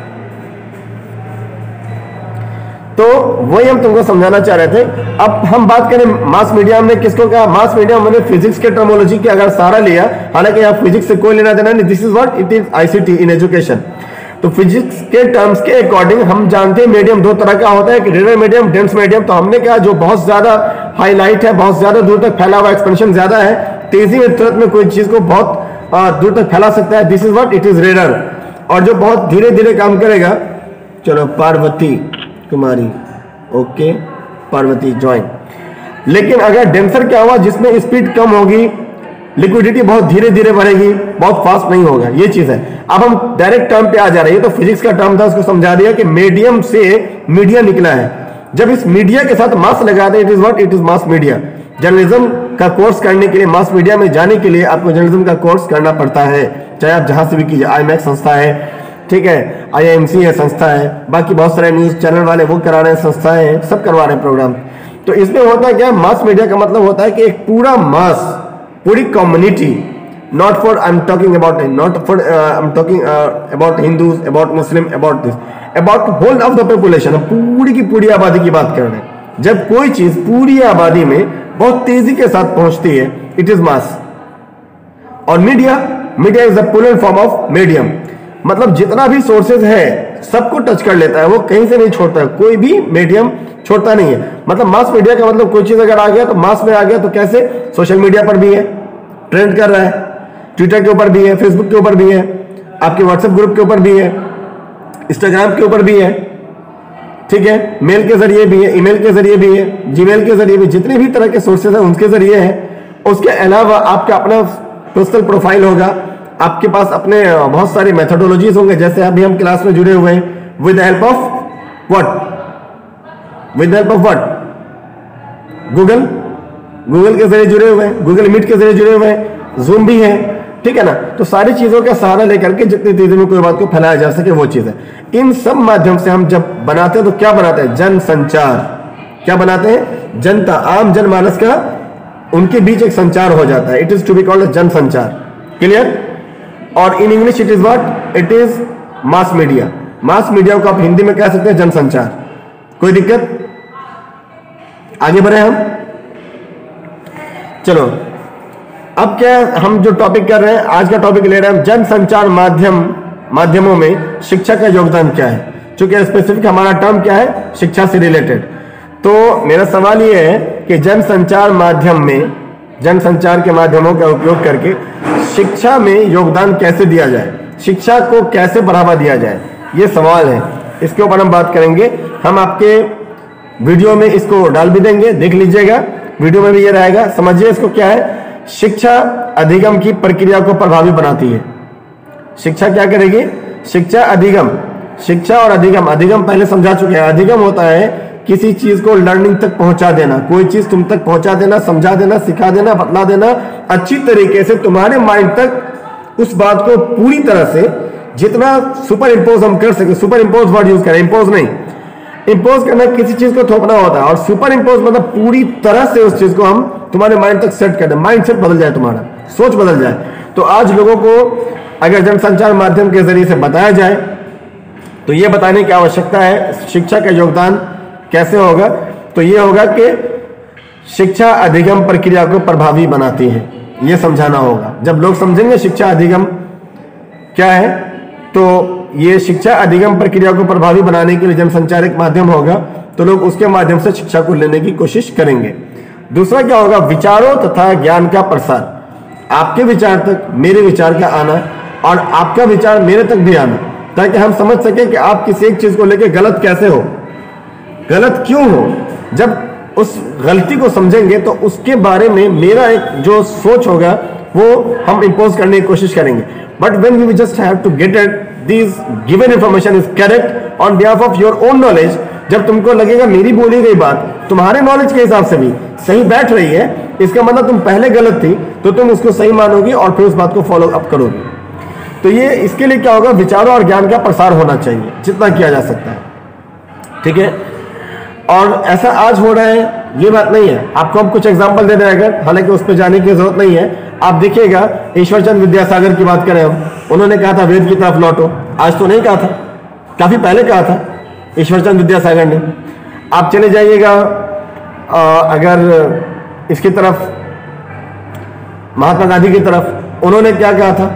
तो वही हम तुमको समझाना चाह रहे थे। अब हम बात करें मास मीडिया, हमने किसको कहा? मास मीडिया हमने फिजिक्स के टर्मोलॉजी के अगर सहारा लिया, हालांकि आप फिजिक्स से कोई लेना देना नहीं, this is what it is ICT in education. तो फिजिक्स के टर्म्स के अकॉर्डिंग हम जानते हैं मीडियम दो तरह का होता है, रीडर मीडियम, डेंस मीडियम। तो हमने कहा जो बहुत ज्यादा हाईलाइट है, बहुत ज्यादा दूर तक फैला हुआ, एक्सपेंशन ज्यादा है, तेजी में तुरंत में कोई चीज को बहुत आ, दूर तक फैला सकता है, this is what it is reader. और जो बहुत धीरे धीरे काम करेगा, चलो पार्वती कुमारी, ओके पार्वती ज्वाइन। लेकिन अगर डेंसर क्या हुआ, जिसमें स्पीड कम होगी, लिक्विडिटी बहुत धीरे धीरे बढ़ेगी, बहुत फास्ट नहीं होगा, ये चीज है। अब हम डायरेक्ट टर्म पे आ जा रहे हैं। तो फिजिक्स का टर्म था, उसको समझा दिया कि मीडियम से मीडिया निकला है। जब इस मीडिया के साथ मास लगा दे, it is what it is mass media. Journalism का कोर्स करने के लिए, मास मीडिया में जाने के लिए आपको जर्नलिज्म का कोर्स करना पड़ता है, चाहे आप जहां से भी कीजिए। आई मैक संस्था है, ठीक है, आई एम सी है संस्था है, बाकी बहुत सारे न्यूज चैनल वाले वो करा रहे हैं, संस्थाएं हैं, सब करवा रहे हैं प्रोग्राम। तो इसमें होता है क्या, मास मीडिया का मतलब होता है कि एक पूरा मास, पूरी community, not for I am talking about not for I am talking about Hindus, about Muslim, about this, about whole of the population, पूरी की पूरी आबादी की बात कर रहे हैं। जब कोई चीज पूरी आबादी में बहुत तेजी के साथ पहुंचती है, इट इज मास। और media, media is the popular form of medium, मतलब जितना भी सोर्सेज है सबको टच कर लेता है, वो कहीं से नहीं छोड़ता है, कोई भी मीडियम छोड़ता नहीं है। मतलब मास मीडिया का मतलब कोई चीज अगर आ गया तो मास में आ गया। तो कैसे? सोशल मीडिया पर भी है, ट्रेंड कर रहा है, ट्विटर के ऊपर भी है, फेसबुक के ऊपर भी है, आपके व्हाट्सएप ग्रुप के ऊपर भी है, इंस्टाग्राम के ऊपर भी है, ठीक है, मेल के जरिए भी है, ईमेल के जरिए भी है, जीमेल के जरिए भी, जितने भी तरह के सोर्सेज हैं उनके जरिए है। उसके अलावा आपका अपना पर्सनल प्रोफाइल होगा, आपके पास अपने बहुत सारी मेथोडोलॉजीज होंगे, जैसे अभी हम क्लास में जुड़े हुए हैं, with the help of what, with the help of what, Google, Google के जरिए जुड़े हुए हैं, गूगल मीट के जरिए जुड़े हुए हैं, जूम भी है, ठीक है ना। तो सारी चीजों का सहारा लेकर के जितनी तेजी में कोई बात को फैलाया जा सके वो चीज है। इन सब माध्यम से हम जब बनाते हैं तो क्या बनाते हैं? जन संचार। क्या बनाते हैं? जनता, आम जनमानस का उनके बीच एक संचार हो जाता है। It is to be called जन संचार। क्लियर? और in English it is what? It is mass media. Mass media को आप हिंदी में कह सकते हैं जनसंचार। कोई दिक्कत? आगे बढ़े हम। चलो अब क्या हम जो टॉपिक कर रहे हैं, आज का टॉपिक ले रहे हैं जनसंचार माध्यम माध्यमों में शिक्षा का योगदान क्या है। चूंकि स्पेसिफिक हमारा टर्म क्या है? शिक्षा से रिलेटेड। तो मेरा सवाल यह है कि जनसंचार माध्यम में, जनसंचार के माध्यमों का उपयोग करके शिक्षा में योगदान कैसे दिया जाए, शिक्षा को कैसे बढ़ावा दिया जाए, ये सवाल है। इसके ऊपर हम बात करेंगे। हम आपके वीडियो में इसको डाल भी देंगे, देख लीजिएगा। वीडियो में भी ये रहेगा। समझिए इसको क्या है। शिक्षा अधिगम की प्रक्रिया को प्रभावी बनाती है। शिक्षा क्या करेगी? शिक्षा अधिगम, शिक्षा और अधिगम, अधिगम पहले समझा चुके हैं। अधिगम होता है किसी चीज को लर्निंग तक पहुंचा देना, कोई चीज तुम तक पहुंचा देना, समझा देना, सिखा देना, बतला देना, अच्छी तरीके से तुम्हारे माइंड तक उस बात को पूरी तरह से जितना सुपर इम्पोज हम कर सके। सुपर इम्पोज वर्ड यूज करें, इम्पोज नहीं। इम्पोज करना किसी चीज को थोपना होता है, और सुपर इम्पोज मतलब पूरी तरह से उस चीज को हम तुम्हारे माइंड तक सेट कर दें, माइंड सेट बदल जाए, तुम्हारा सोच बदल जाए। तो आज लोगों को अगर जनसंचार माध्यम के जरिए से बताया जाए तो ये बताने की आवश्यकता है शिक्षा का योगदान कैसे होगा। तो ये होगा कि शिक्षा अधिगम प्रक्रिया को प्रभावी बनाती है, ये समझाना होगा। जब लोग समझेंगे शिक्षा अधिगम क्या है, तो ये शिक्षा अधिगम प्रक्रिया को प्रभावी बनाने के लिए जनसंचार एक माध्यम होगा, तो लोग उसके माध्यम से शिक्षा को लेने की कोशिश करेंगे। दूसरा क्या होगा? विचारों तथा ज्ञान का प्रसार। आपके विचार तक मेरे विचार का आना और आपका विचार मेरे तक भी आना, ताकि हम समझ सके कि आप किसी एक चीज को लेकर गलत कैसे हो, गलत क्यों हो। जब उस गलती को समझेंगे तो उसके बारे में मेरा एक जो सोच होगा वो हम इम्पोज करने की कोशिश करेंगे। But when we just have to get it this given information is correct on behalf of your own knowledge, जब तुमको लगेगा मेरी बोली गई बात तुम्हारे नॉलेज के हिसाब से भी सही बैठ रही है, इसका मतलब तुम पहले गलत थी, तो तुम उसको सही मानोगी और फिर उस बात को फॉलो अप करोगी। तो ये इसके लिए क्या होगा? विचारों और ज्ञान का प्रसार होना चाहिए, जितना किया जा सकता है। ठीक है? और ऐसा आज हो रहा है, ये बात नहीं है। आपको हम कुछ एग्जांपल दे रहे हैं, अगर हालांकि उस पर जाने की जरूरत नहीं है। आप देखिएगा, ईश्वरचंद विद्यासागर की बात करें हम, उन्होंने कहा था वेद की तरफ लौटो। आज तो नहीं कहा था, काफी पहले कहा था ईश्वरचंद विद्यासागर ने। आप चले जाइएगा अगर इसकी तरफ, महात्मा गांधी की तरफ, उन्होंने क्या कहा था,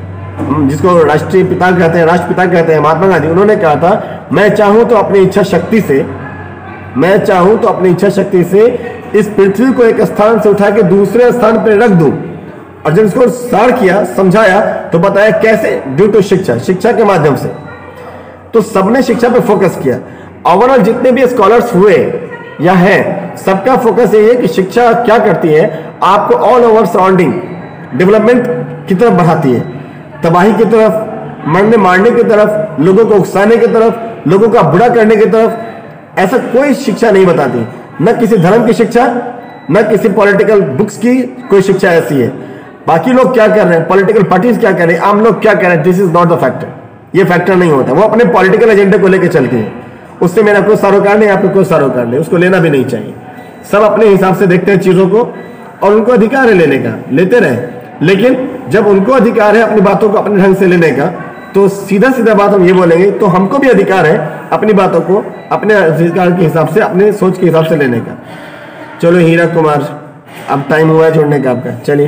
जिसको राष्ट्रीय पिता कहते हैं, राष्ट्रपिता कहते हैं, महात्मा गांधी, उन्होंने कहा था मैं चाहूं तो अपनी इच्छा शक्ति से मैं चाहूं तो अपनी इच्छा शक्ति से इस पृथ्वी को एक स्थान से उठा के दूसरे स्थान पर रख दूं। और जब इसको सार किया, समझाया, तो बताया कैसे? ड्यू टू शिक्षा, शिक्षा के माध्यम से। तो सबने शिक्षा पे फोकस किया। ओवरऑल जितने भी स्कॉलर्स हुए या हैं, सबका फोकस ये है कि शिक्षा क्या करती है, आपको ऑल ओवर सराउंडिंग डेवलपमेंट की तरफ बढ़ाती है, तबाही की तरफ, मरने मारने की तरफ, लोगों को उकसाने की तरफ, लोगों का बुरा करने की तरफ ऐसा कोई शिक्षा नहीं बताती। न किसी धर्म की शिक्षा, न किसी पॉलिटिकल बुक्स की कोई शिक्षा ऐसी है। बाकी लोग क्या कर रहे हैं, पॉलिटिकल पार्टीज क्या कर रहे हैं, आम लोग क्या कर रहे हैं, this is not the factor. ये फैक्टर नहीं होता। वो अपने पॉलिटिकल एजेंडे को लेकर चलती है, उससे मेरा कोई सरोकार नहीं, आपको कोई सरोकार नहीं, उसको लेना भी नहीं चाहिए। सब अपने हिसाब से देखते हैं चीजों को, और उनको अधिकार है लेने का, लेते रहे। लेकिन जब उनको अधिकार है अपनी बातों को अपने ढंग से लेने का, तो सीधा सीधा बात हम ये बोलेंगे, तो हमको भी अधिकार है अपनी बातों को अपने अधिकार के हिसाब से, अपने सोच के हिसाब से लेने का। चलो हीरा कुमार, अब टाइम हुआ है छोड़ने का आपका, चलिए।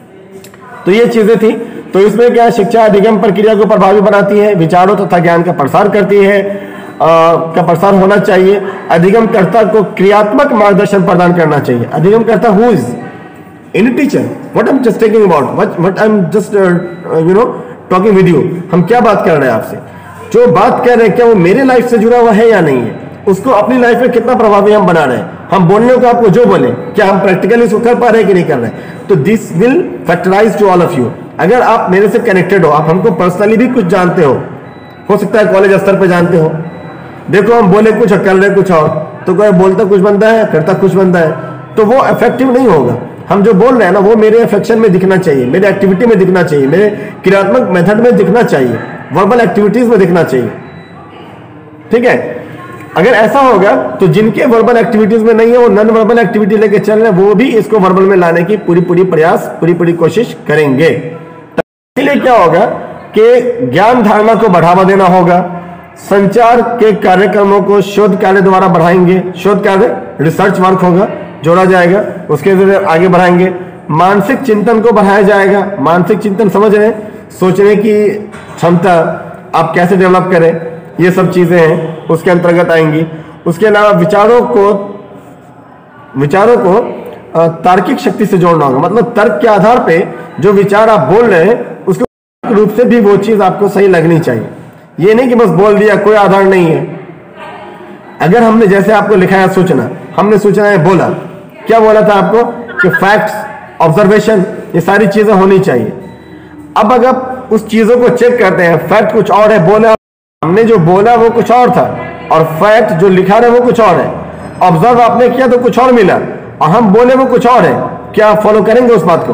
तो ये चीजें थी। तो इसमें क्या, शिक्षा अधिगम प्रक्रिया को प्रभावी बनाती है, विचारों तथा ज्ञान का प्रसार करती है, आ, का प्रसार होना चाहिए। अधिगमकर्ता को क्रियात्मक मार्गदर्शन प्रदान करना चाहिए। अधिगमकर्ता who is any teacher, what I am just taking about, what I am just you know talking with you. हम क्या बात कर रहे हैं आपसे, जो बात कर रहे हैं क्या वो मेरे लाइफ से जुड़ा हुआ है या नहीं है, उसको अपनी लाइफ में कितना प्रभावी हम बना रहे हैं। हम बोलने को आपको जो बोले, क्या हम प्रैक्टिकली इसको कर पा रहे हैं कि नहीं कर रहे हैं। तो this will factorize to all of you. अगर आप मेरे से कनेक्टेड हो, आप हमको पर्सनली भी कुछ जानते हो हो सकता है कॉलेज स्तर पे जानते हो। देखो हम बोले कुछ और कर रहे कुछ और, तो कोई बोलता कुछ बनता है, करता कुछ बनता है, तो वो इफेक्टिव नहीं होगा। हम जो बोल रहे हैं ना, वो मेरे अफेक्शन में दिखना चाहिए, मेरे एक्टिविटी में दिखना चाहिए, मेरे क्रियात्मक मेथड में दिखना चाहिए, वर्बल एक्टिविटीज में दिखना चाहिए। ठीक है, अगर ऐसा होगा तो जिनके वर्बल एक्टिविटीज में नहीं है वो नॉन वर्बल एक्टिविटी लेके चल रहे हैं, वो भी इसको वर्बल में लाने की पूरी पूरी प्रयास पूरी पूरी कोशिश करेंगे। इसलिए क्या होगा कि ज्ञान धारणा को बढ़ावा देना होगा, संचार के कार्यक्रमों को शोध कार्य द्वारा बढ़ाएंगे, शोध कार्य रिसर्च वर्क होगा जोड़ा जाएगा, उसके जरिए आगे बढ़ाएंगे। मानसिक चिंतन को बढ़ाया जाएगा, मानसिक चिंतन समझ रहे हैं, सोचने की क्षमता आप कैसे डेवलप करें, ये सब चीजें हैं उसके अंतर्गत आएंगी। उसके अलावा विचारों को विचारों को तार्किक शक्ति से जोड़ना होगा, मतलब तर्क के आधार पे जो विचार आप बोल रहे हैं उसको रूप से भी वो चीज आपको सही लगनी चाहिए। ये नहीं कि बस बोल दिया कोई आधार नहीं है। अगर हमने जैसे आपको लिखा है सूचना, हमने सूचना है बोला, क्या बोला था आपको कि फैक्ट्स, ऑब्जर्वेशन, ये सारी चीजें होनी चाहिए। अब अगर उस चीजों को चेक करते हैं, फैक्ट कुछ और है, बोला हमने जो बोला वो कुछ और था और फैक्ट जो लिखा है वो कुछ और है। ऑब्जर्व आपने किया तो कुछ और मिला और हम बोले वो कुछ और है, क्या आप फॉलो करेंगे उस बात को?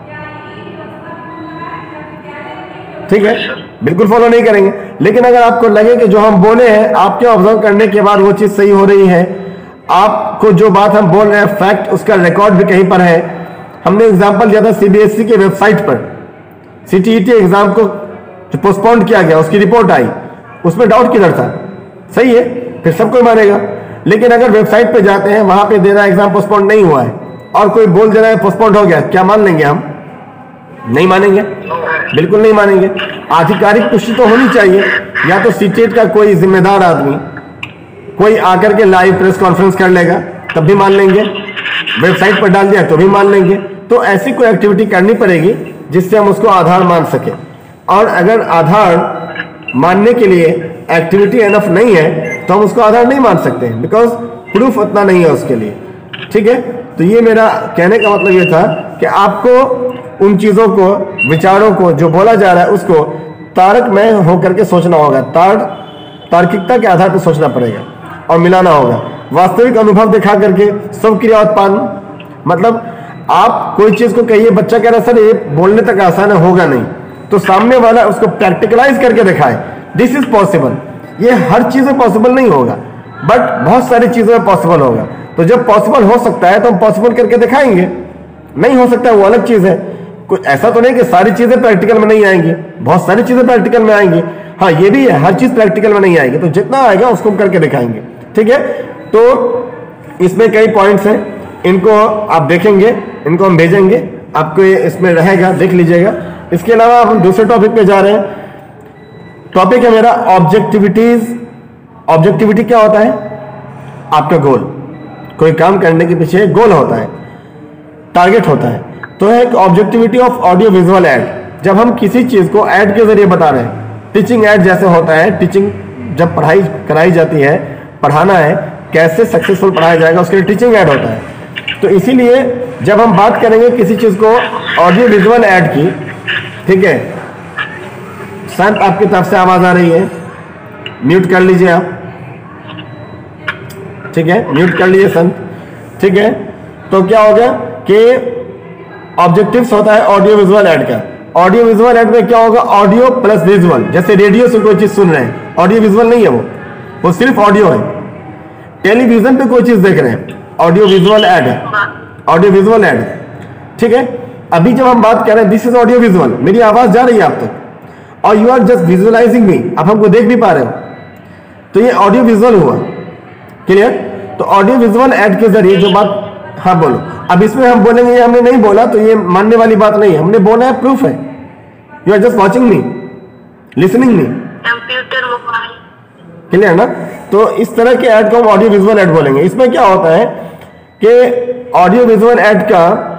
ठीक है, बिल्कुल फॉलो नहीं करेंगे। लेकिन अगर आपको लगे कि जो हम बोले हैं आपके ऑब्जर्व करने के बाद वो चीज सही हो रही है, आपको जो बात हम बोल रहे हैं फैक्ट उसका रिकॉर्ड भी कहीं पर है। हमने एग्जांपल दिया था सीबीएसई के वेबसाइट पर, सीटीईटी एग्जाम को जो पोस्टपोन किया गया उसकी रिपोर्ट आई, उसमें डाउट किधर था? सही है, फिर सब कोई मानेगा। लेकिन अगर वेबसाइट पे जाते हैं वहां पे दे रहा है एग्जाम पोस्टपोन नहीं हुआ है और कोई बोल दे रहा है पोस्टपोन हो गया, क्या मान लेंगे हम? नहीं मानेंगे, बिल्कुल नहीं मानेंगे। आधिकारिक पुष्टि तो होनी चाहिए, या तो सीटेट का कोई जिम्मेदार आदमी कोई आकर के लाइव प्रेस कॉन्फ्रेंस कर लेगा तब भी मान लेंगे, वेबसाइट पर डाल दिया तो भी मान लेंगे। तो ऐसी कोई एक्टिविटी करनी पड़ेगी जिससे हम उसको आधार मान सके। और अगर आधार मानने के लिए एक्टिविटी एनफ नहीं है तो हम उसको आधार नहीं मान सकते हैं, बिकॉज प्रूफ उतना नहीं है उसके लिए। ठीक है, तो ये मेरा कहने का मतलब ये था कि आपको उन चीजों को, विचारों को जो बोला जा रहा है उसको तार्क में होकर के सोचना होगा, तार तार्किकता के आधार पर सोचना पड़ेगा और मिलाना होगा। वास्तविक अनुभव दिखा करके सब क्रिया उत्पादन, मतलब आप कोई चीज को कहिए, बच्चा कह रहा है सर ये बोलने तक आसान है, होगा नहीं, तो सामने वाला उसको प्रैक्टिकलाइज करके दिखाए, दिस इज पॉसिबल। ये हर चीज में पॉसिबल नहीं होगा बट बहुत सारी चीजों में पॉसिबल होगा। तो जब पॉसिबल हो सकता है तो हम पॉसिबल करके दिखाएंगे, नहीं हो सकता है वो अलग चीज है। कुछ ऐसा तो नहीं कि सारी चीजें प्रैक्टिकल में नहीं आएंगी, बहुत सारी चीजें प्रैक्टिकल में आएंगी। हाँ ये भी है, हर चीज प्रैक्टिकल में नहीं आएगी, तो जितना आएगा उसको हम करके दिखाएंगे। ठीक है, तो इसमें कई पॉइंट्स हैं, इनको आप देखेंगे, इनको हम भेजेंगे आपको, इसमें रहेगा, देख लीजिएगा। इसके अलावा हम दूसरे टॉपिक पे जा रहे हैं। टॉपिक है मेरा ऑब्जेक्टिविटीज। ऑब्जेक्टिविटी क्या होता है? आपका गोल, कोई काम करने के पीछे गोल होता है, टारगेट होता है। तो है objectivity of audio visual aid. जब हम किसी चीज को एड के जरिए बता रहे हैं, टीचिंग एड जैसे होता है, टीचिंग जब पढ़ाई कराई जाती है, पढ़ाना है, कैसे सक्सेसफुल पढ़ाया जाएगा उसके लिए टीचिंग एड होता है। तो इसीलिए जब हम बात करेंगे किसी चीज को ऑडियो विजुअल एड की, ठीक है, संत आपकी तरफ से आवाज आ रही है, म्यूट कर लीजिए आप, ठीक है, म्यूट कर लीजिए संत। ठीक है, तो क्या होगा कि ऑब्जेक्टिव्स होता है ऑडियो विजुअल एड का। ऑडियो विजुअल एड में क्या होगा? Audio plus visual. जैसे रेडियो से कोई चीज सुन रहे हैं, ऑडियो विजुअल नहीं है वो वो सिर्फ ऑडियो है। टेलीविजन पे कोई चीज देख रहे हैं, ऑडियो विजुअल एड है, ऑडियो विजुअल एड। ठीक है, अभी जब हम बात कर रहे हैं दिस इज ऑडियो विजुअल, मेरी आवाज जा रही है आप तक और you are just visualizing me, आप हमको देख भी पा रहे हो, तो ये ऑडियो विजुअल हुआ। क्लियर? तो ऑडियो विजुअल एड के जरिए जो बात, हाँ बोलो। अब इसमें हम बोलेंगे ये हमने नहीं बोला तो ये मानने वाली बात नहीं है, हमने बोला है, प्रूफ है। You are just watching me, listening me. Computer, mobile. Clear ना? तो इस तरह के ऐड को हम ऑडियो विजुअल ऐड बोलेंगे। इसमें क्या होता है कि ऑडियो विजुअल ऐड का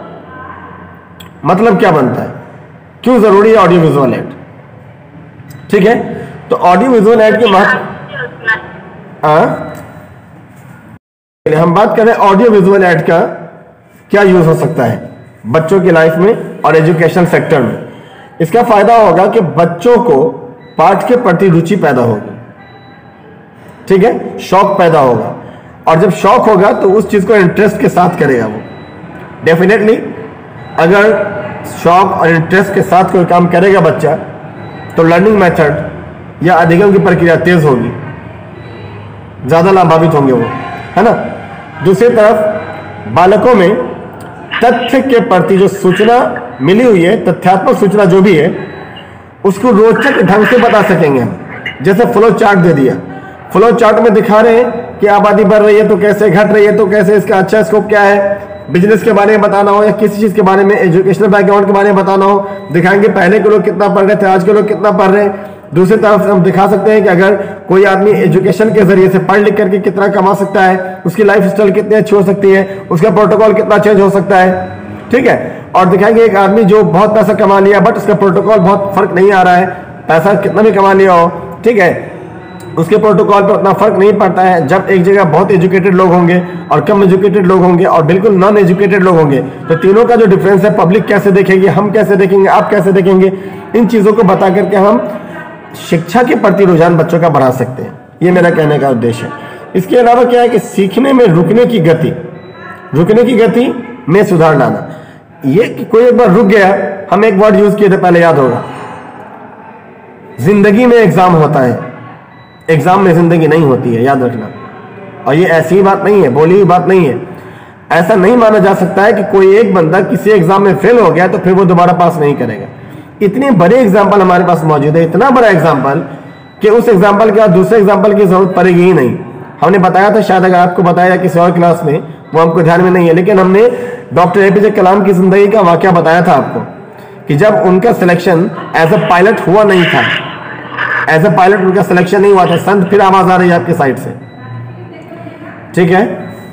मतलब क्या बनता है, क्यों जरूरी है ऑडियो विजुअल ऐड? ठीक है, तो ऑडियो विजुअल ऐड के महत्व, हम बात करें ऑडियो विजुअल ऐड का क्या यूज हो सकता है बच्चों की लाइफ में और एजुकेशन सेक्टर में। इसका फायदा होगा कि बच्चों को पाठ के प्रति रुचि पैदा होगी, ठीक है, शौक पैदा होगा, और जब शौक होगा तो उस चीज को इंटरेस्ट के साथ करेगा वो। डेफिनेटली अगर शौक और इंटरेस्ट के साथ कोई काम करेगा बच्चा तो लर्निंग मेथड या अधिगम की प्रक्रिया तेज होगी। ज़्यादा लाभान्वित होंगे वो, है ना। दूसरी तरफ बालकों में तथ्य के प्रति जो सूचना मिली हुई है, तथ्यात्मक सूचना जो भी है, उसको रोचक ढंग से बता सकेंगे हम। जैसे फ्लो चार्ट दे दिया, फ्लो चार्ट में दिखा रहे हैं कि आबादी बढ़ रही है तो कैसे, घट रही है तो कैसे, इसका अच्छा स्कोप क्या है, बिजनेस के बारे में बताना हो या किसी चीज़ के बारे में, एजुकेशनल बैकग्राउंड के बारे में बताना हो, दिखाएंगे पहले के लोग कितना पढ़ रहे थे, आज के लोग कितना पढ़ रहे हैं। दूसरी तरफ हम दिखा सकते हैं कि अगर कोई आदमी एजुकेशन के जरिए से पढ़ लिख करके कितना कमा सकता है, उसकी लाइफ स्टाइल कितनी अच्छी हो सकती है, उसका प्रोटोकॉल कितना चेंज हो सकता है, ठीक है। और दिखाएंगे एक आदमी जो बहुत पैसा कमा लिया बट उसका प्रोटोकॉल बहुत फर्क नहीं आ रहा है, पैसा कितना भी कमा लिया हो, ठीक है, उसके प्रोटोकॉल पर उतना फर्क नहीं पड़ता है। जब एक जगह बहुत एजुकेटेड लोग होंगे और कम एजुकेटेड लोग होंगे और बिल्कुल नॉन एजुकेटेड लोग होंगे, तो तीनों का जो डिफरेंस है, पब्लिक कैसे देखेगी, हम कैसे देखेंगे, आप कैसे देखेंगे, इन चीज़ों को बता करके हम शिक्षा के प्रति रुझान बच्चों का बढ़ा सकते हैं। ये मेरा कहने का उद्देश्य है। इसके अलावा क्या है कि सीखने में रुकने की गति, रुकने की गति में सुधार लाना। ये कि कोई एक बार रुक गया, हम एक वर्ड यूज किए थे पहले, याद होगा, जिंदगी में एग्जाम होता है, एग्जाम में जिंदगी नहीं होती है, याद रखना। और ये ऐसी बात नहीं है, बोली हुई बात नहीं है। ऐसा नहीं माना जा सकता है कि कोई एक बंदा किसी एग्जाम में फेल हो गया तो फिर वो दोबारा पास नहीं करेगा। इतने बड़े एग्जाम्पल हमारे पास मौजूद है, इतना बड़ा एग्जाम्पल कि उस एग्जाम्पल के बाद दूसरे एग्जाम्पल की जरूरत पड़ेगी ही नहीं। हमने बताया था, शायद अगर आपको बताया किसी और क्लास में, वो हमको ध्यान में नहीं है, लेकिन हमने डॉक्टर एपीजे कलाम की जिंदगी का वाकया बताया था आपको कि जब उनका सिलेक्शन एज अ पायलट हुआ नहीं था, एज अ पायलट उनका सिलेक्शन नहीं हुआ था। संत फिर आवाज आ रही है आपकी साइड से, ठीक है।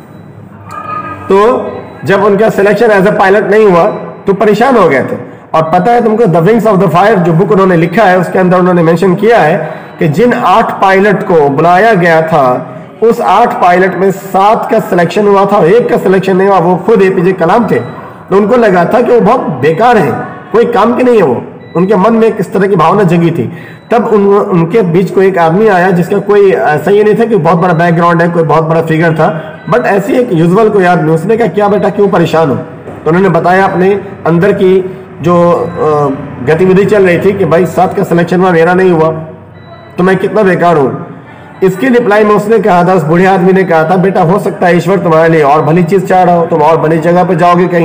तो जब उनका सिलेक्शन एज अ पायलट नहीं हुआ तो परेशान हो गए थे। और पता है तुमको, the wings of the fire जो बुक उन्होंने लिखा है, उसके अंदर उन्होंने मेंशन किया है कि जिन आठ पायलट को बुलाया गया था, उस आठ पायलट में सात का सिलेक्शन हुआ था, एक का सिलेक्शन नहीं हुआ, वो खुद एपीजे कलाम थे। तो उनको लगा था कि वो बहुत बेकार है, कोई काम की नहीं है वो। उनके मन में किस तरह की भावना जगी थी। तब उन, उनके बीच कोई एक आदमी आया जिसका कोई ऐसा ही नहीं था कि बहुत बड़ा बैकग्राउंड है, कोई बहुत बड़ा फिगर था, बट ऐसी एक यूजुअल कोई आदमी। उसने कहा, क्या बेटा क्यों परेशान हो? तो उन्होंने बताया अपने अंदर की जो गतिविधि चल रही थी कि भाई सात का सिलेक्शन हुआ, मेरा नहीं हुआ, तो मैं कितना बेकार हूँ। इसके रिप्लाई में उसने कहा था, उस बूढ़े आदमी ने कहा था, बेटा हो सकता है ईश्वर तुम्हारे लिए और भली चीज चाह रहा हो, तुम और बड़ी जगह पे जाओगे कहीं।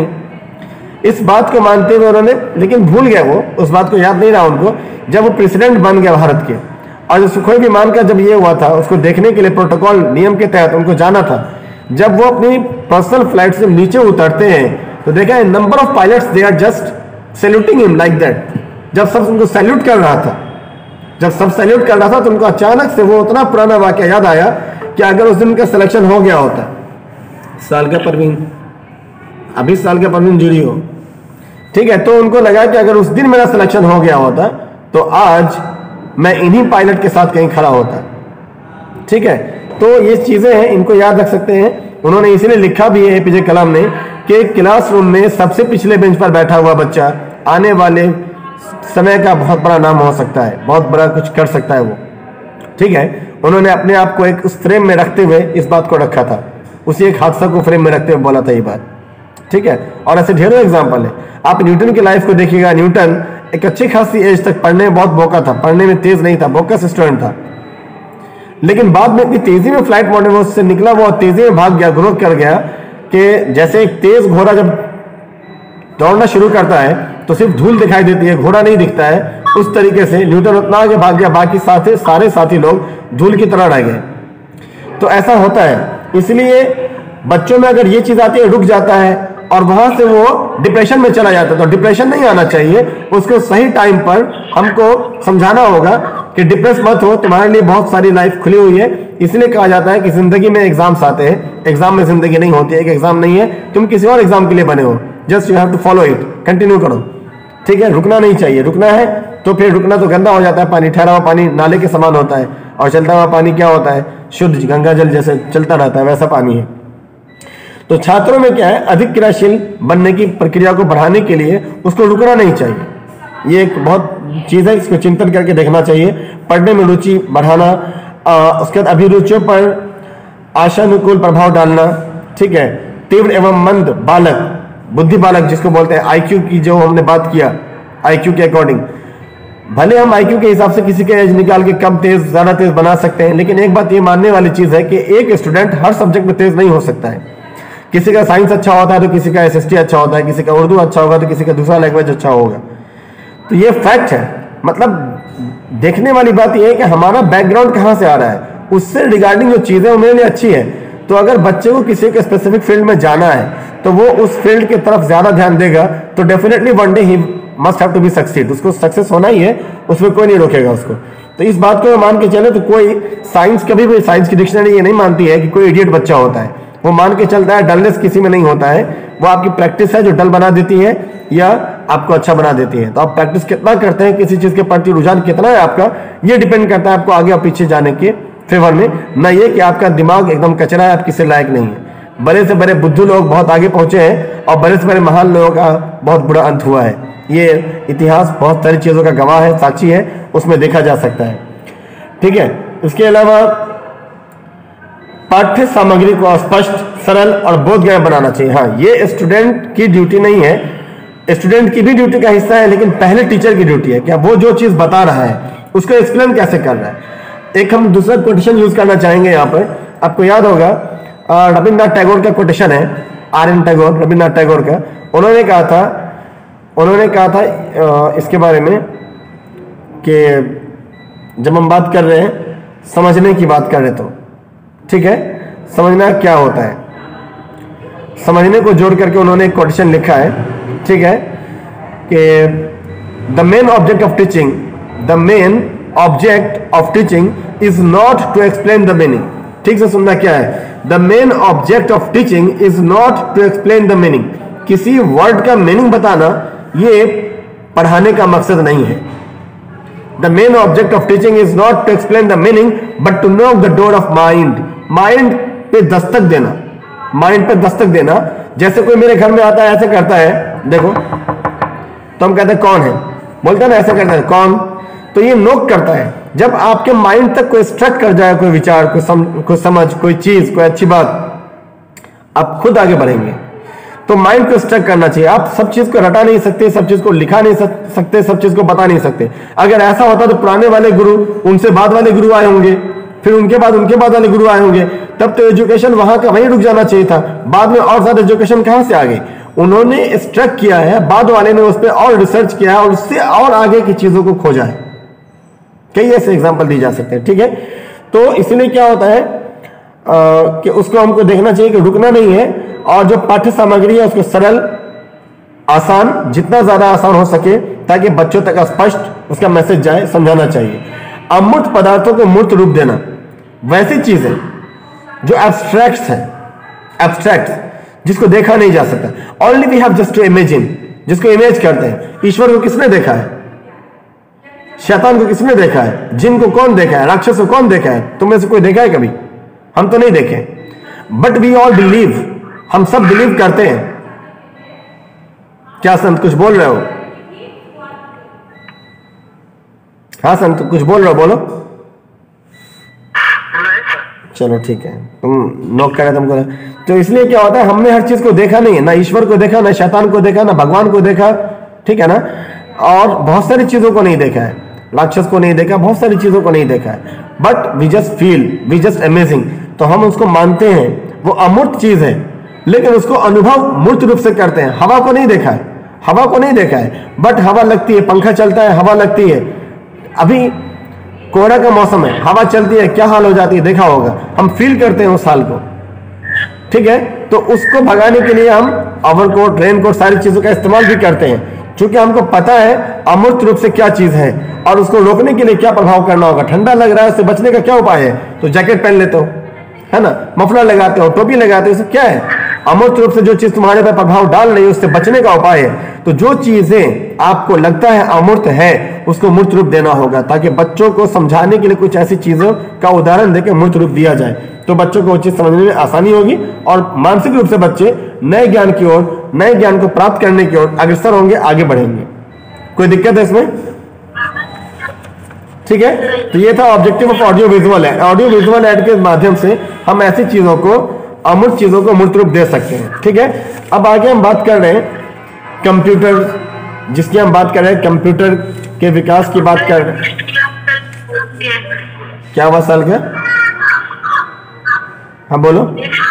इस बात को मानते हुए उन्होंने, लेकिन भूल गया वो, उस बात को याद नहीं रहा उनको, जब वो प्रेसिडेंट बन गया भारत के। और जो सुखोई विमान का जब ये हुआ था, उसको देखने के लिए प्रोटोकॉल नियम के तहत उनको जाना था। जब वो अपनी पर्सनल फ्लाइट से नीचे उतरते हैं तो देखा number of pilots they are just saluting him like that. जब सब उनको सैल्यूट कर रहा था, जब सब सैल्यूट कर रहा था तो उनको अचानक से वो उतना पुराना वाकया याद आया कि अगर उस दिन का सिलेक्शन हो गया होता, साल का परवीन, अभी साल का परवीन जुड़ी हो, ठीक है, तो उनको लगा कि अगर उस दिन मेरा सिलेक्शन हो गया होता तो आज मैं इन्हीं पायलट के साथ कहीं खड़ा होता, ठीक है। तो ये चीजें हैं, इनको याद रख सकते हैं। उन्होंने इसीलिए लिखा भी है एपीजे कलाम ने कि क्लासरूम में सबसे पिछले बेंच पर बैठा हुआ बच्चा आने वाले समय का बहुत बड़ा नाम हो सकता है, बहुत बड़ा कुछ कर सकता है वो, ठीक है। उन्होंने अपने आप को एक उस फ्रेम में रखते हुए इस बात को रखा था, उसी एक हादसा को फ्रेम में रखते हुए बोला था ये बात, ठीक है। और ऐसे ढेरों एग्जाम्पल है। आप न्यूटन की लाइफ को देखिएगा। न्यूटन एक अच्छी खासी एज तक पढ़ने में बहुत बोका था, पढ़ने में तेज नहीं था, बोकस स्टूडेंट था, लेकिन बाद में इतनी तेजी में फ्लाइट मॉडल में उससे निकला, वो तेजी में भाग गया, ग्रोथ कर गया कि जैसे एक तेज घोड़ा जब दौड़ना शुरू करता है तो सिर्फ धूल दिखाई देती है, घोड़ा नहीं दिखता है, उस तरीके से न्यूटन उतना आगे भाग गया, बाकी साथी सारे साथी लोग धूल की तरह रह गए। तो ऐसा होता है। इसलिए बच्चों में अगर ये चीज आती है, रुक जाता है और वहां से वो डिप्रेशन में चला जाता है, तो डिप्रेशन नहीं आना चाहिए। उसको सही टाइम पर हमको समझाना होगा कि डिप्रेस मत हो, तुम्हारे लिए बहुत सारी लाइफ खुली हुई है। इसलिए कहा जाता है कि जिंदगी में एग्जाम्स आते हैं, एग्जाम में जिंदगी नहीं होती है। एक एग्जाम नहीं है, तुम किसी और एग्जाम के लिए बने हो, just you have to follow it, continue करो, ठीक है। रुकना नहीं चाहिए, रुकना है तो फिर रुकना तो गंदा हो जाता है। पानी, ठहरा हुआ पानी नाले के समान होता है, और चलता हुआ पानी क्या होता है? शुद्ध गंगा जल जैसे चलता रहता है, वैसा पानी है। तो छात्रों में क्या है, अधिक क्रियाशील बनने की प्रक्रिया को बढ़ाने के लिए उसको रुकना नहीं चाहिए। ये एक बहुत चीज है, इसको चिंतन करके देखना चाहिए। पढ़ने में रुचि बढ़ाना, आ, उसके बाद अभिरुचियों पर आशानुकूल प्रभाव डालना, ठीक है। तीव्र एवं मंद बालक, बुद्धि बालक जिसको बोलते हैं, आईक्यू की जो हमने बात किया, आईक्यू के अकॉर्डिंग भले हम आईक्यू के हिसाब से किसी का एज निकाल के कम तेज ज्यादा तेज बना सकते हैं, लेकिन एक बात ये मानने वाली चीज है कि एक स्टूडेंट हर सब्जेक्ट में तेज नहीं हो सकता है। किसी का साइंस अच्छा होता है तो किसी का एसएसटी अच्छा होता है, किसी का उर्दू अच्छा होगा तो किसी का दूसरा लैंग्वेज अच्छा होगा। तो ये फैक्ट है। मतलब देखने वाली बात यह है कि हमारा बैकग्राउंड कहाँ से आ रहा है, उससे रिगार्डिंग जो चीजें वो मेरे लिए अच्छी है। तो अगर बच्चे को किसी के स्पेसिफिक फील्ड में जाना है तो वो उस फील्ड की तरफ ज्यादा ध्यान देगा, तो definitely one day he must have to be succeed. उसको सक्सेस होना ही है, उसमें कोई नहीं रोकेगा उसको। तो इस बात को मान के चले तो कोई साइंस कभी भी, साइंस की डिक्शनरी ये नहीं मानती है कि कोई इडियट बच्चा होता है। वो मान के चलता है डलनेस किसी में नहीं होता है, वो आपकी प्रैक्टिस है जो डल बना देती है या आपको अच्छा बना देती है। तो आप प्रैक्टिस कितना करते हैं, किसी चीज के प्रति रुझान कितना है आपका, ये डिपेंड करता है आपको आगे और पीछे जाने के फेवर में, ना ये कि आपका दिमाग एकदम कचरा है, आप किसी लायक नहीं है। बड़े से बड़े बुद्धू लोग बहुत आगे पहुंचे हैं और बड़े से बड़े महान लोगों का बहुत बुरा अंत हुआ है। ये इतिहास बहुत सारी चीजों का गवाह है, साक्षी है, उसमें देखा जा सकता है। ठीक है। इसके अलावा पाठ्य सामग्री को स्पष्ट, सरल और बोधगम्य बनाना चाहिए। हाँ, ये स्टूडेंट की ड्यूटी नहीं है, स्टूडेंट की भी ड्यूटी का हिस्सा है, लेकिन पहले टीचर की ड्यूटी है। क्या वो जो चीज बता रहा है उसको एक्सप्लेन कैसे कर रहा है। एक हम दूसरा कोटेशन यूज करना चाहेंगे यहाँ पर। आपको याद होगा रविन्द्रनाथ टैगोर का कोटेशन है, आर एन टैगोर, रविन्द्रनाथ टैगोर का। उन्होंने कहा था उन्होंने कहा था इसके बारे में कि जब हम बात कर रहे हैं समझने की बात कर रहे तो ठीक है, समझना क्या होता है, समझने को जोड़ करके उन्होंने एक कोटेशन लिखा है। ठीक है कि the main object of teaching the main object of teaching is not to explain the meaning. ठीक से सुनना क्या है, the main object of teaching is not to explain the meaning. किसी वर्ड का मीनिंग बताना ये पढ़ाने का मकसद नहीं है। The main object of teaching is not to explain the meaning but to knock the door of mind. Mind पे दस्तक देना, माइंड पे दस्तक देना। जैसे कोई मेरे घर में आता है, ऐसे करता है, देखो, तो हम कहते हैं कौन है, बोलते हैं ना, ऐसे करता है कौन, तो ये नोक करता है। जब आपके माइंड तक कोई स्ट्रक कर जाए, कोई विचार, कोई सम, कोई समझ, कोई चीज, कोई अच्छी बात, आप खुद आगे बढ़ेंगे। तो माइंड को स्ट्रक करना चाहिए। आप सब चीज को रटा नहीं सकते, सब चीज को लिखा नहीं सकते, सब चीज को बता नहीं सकते। अगर ऐसा होता तो पुराने वाले गुरु, उनसे बाद वाले गुरु आए होंगे, फिर उनके बाद उनके बाद वाले गुरु आए होंगे, तब तो एजुकेशन वहां का वहीं रुक जाना चाहिए था। बाद में और ज्यादा एजुकेशन कहां से आ गई। उन्होंने स्ट्रक किया है, बाद वाले ने उस पर और रिसर्च किया है और उससे और आगे की चीजों को खोजा है। कई ऐसे एग्जाम्पल दिए जा सकते हैं। ठीक है, तो इसलिए क्या होता है आ, कि उसको हमको देखना चाहिए कि रुकना नहीं है, और जो पाठ्य सामग्री है उसको सरल, आसान, जितना ज्यादा आसान हो सके ताकि बच्चों तक स्पष्ट उसका मैसेज जाए, समझाना चाहिए। अमूर्त पदार्थों को मूर्त रूप देना, वैसी चीजें जो एब्स्ट्रैक्ट्स है, एब्स्ट्रैक्ट्स जिसको देखा नहीं जा सकता, only we have just to imagine, जिसको इमेज करते हैं। ईश्वर को किसने देखा है, शैतान को किसने देखा है, जिन को कौन देखा है, राक्षस को कौन देखा है, तुम में से कोई देखा है कभी? हम तो नहीं देखे, बट वी ऑल बिलीव, हम सब बिलीव करते हैं। क्या संत कुछ बोल रहे हो? हाँ संत कुछ बोल रहे हो, बोलो। चलो ठीक है, तुम नॉक कर रहे तुमको। तो इसलिए क्या होता है, हमने हर चीज को देखा नहीं है, ना ईश्वर को देखा, ना शैतान को देखा, ना भगवान को देखा, ठीक है ना, और बहुत सारी चीजों को नहीं देखा है, राक्षस को नहीं देखा, बहुत सारी चीजों को नहीं देखा है, but we just feel, we just amazing. तो हम उसको मानते हैं, वो अमूर्त चीज है, लेकिन उसको अनुभव मूर्त रूप से करते हैं। हवा को नहीं देखा है, हवा को नहीं देखा है, बट हवा लगती है, पंखा चलता है, हवा लगती है। अभी कोहरा का मौसम है, हवा चलती है, क्या हाल हो जाती है, देखा होगा, हम फील करते हैं उस हाल को। ठीक है, तो उसको भगाने के लिए हम ओवरकोट, रेनकोट, सारी चीजों का इस्तेमाल भी करते हैं, क्योंकि हमको पता है अमूर्त रूप से क्या चीज है और उसको रोकने के लिए क्या प्रभाव करना होगा। ठंडा लग रहा है, उससे बचने का क्या उपाय है, तो जैकेट पहन लेते हो, है ना, मफलर लगाते हो, टोपी लगाते हो, इससे क्या है, अमूर्त रूप से जो चीज तुम्हारे पर प्रभाव डाल रही है उससे बचने का उपाय है। तो जो चीजें आपको लगता है अमूर्त है उसको मूर्त रूप देना होगा, ताकि बच्चों को समझाने के लिए कुछ ऐसी चीजों का उदाहरण देकर मूर्त रूप दिया जाए, तो बच्चों को वो चीज समझने में आसानी होगी और मानसिक रूप से बच्चे नए ज्ञान की ओर, नए ज्ञान को प्राप्त करने की ओर अग्रसर होंगे, आगे बढ़ेंगे। कोई दिक्कत है इसमें? ठीक है, तो ये था objective of audio visual aid. Audio visual aid के माध्यम से हम ऐसी चीजों को, अमूर्त चीजों को मूर्त रूप दे सकते हैं। ठीक है, अब आगे हम बात कर रहे हैं कंप्यूटर जिसकी हम बात कर रहे हैं, कंप्यूटर के विकास की बात कर रहे हैं। क्या हुआ साल का? हाँ बोलो।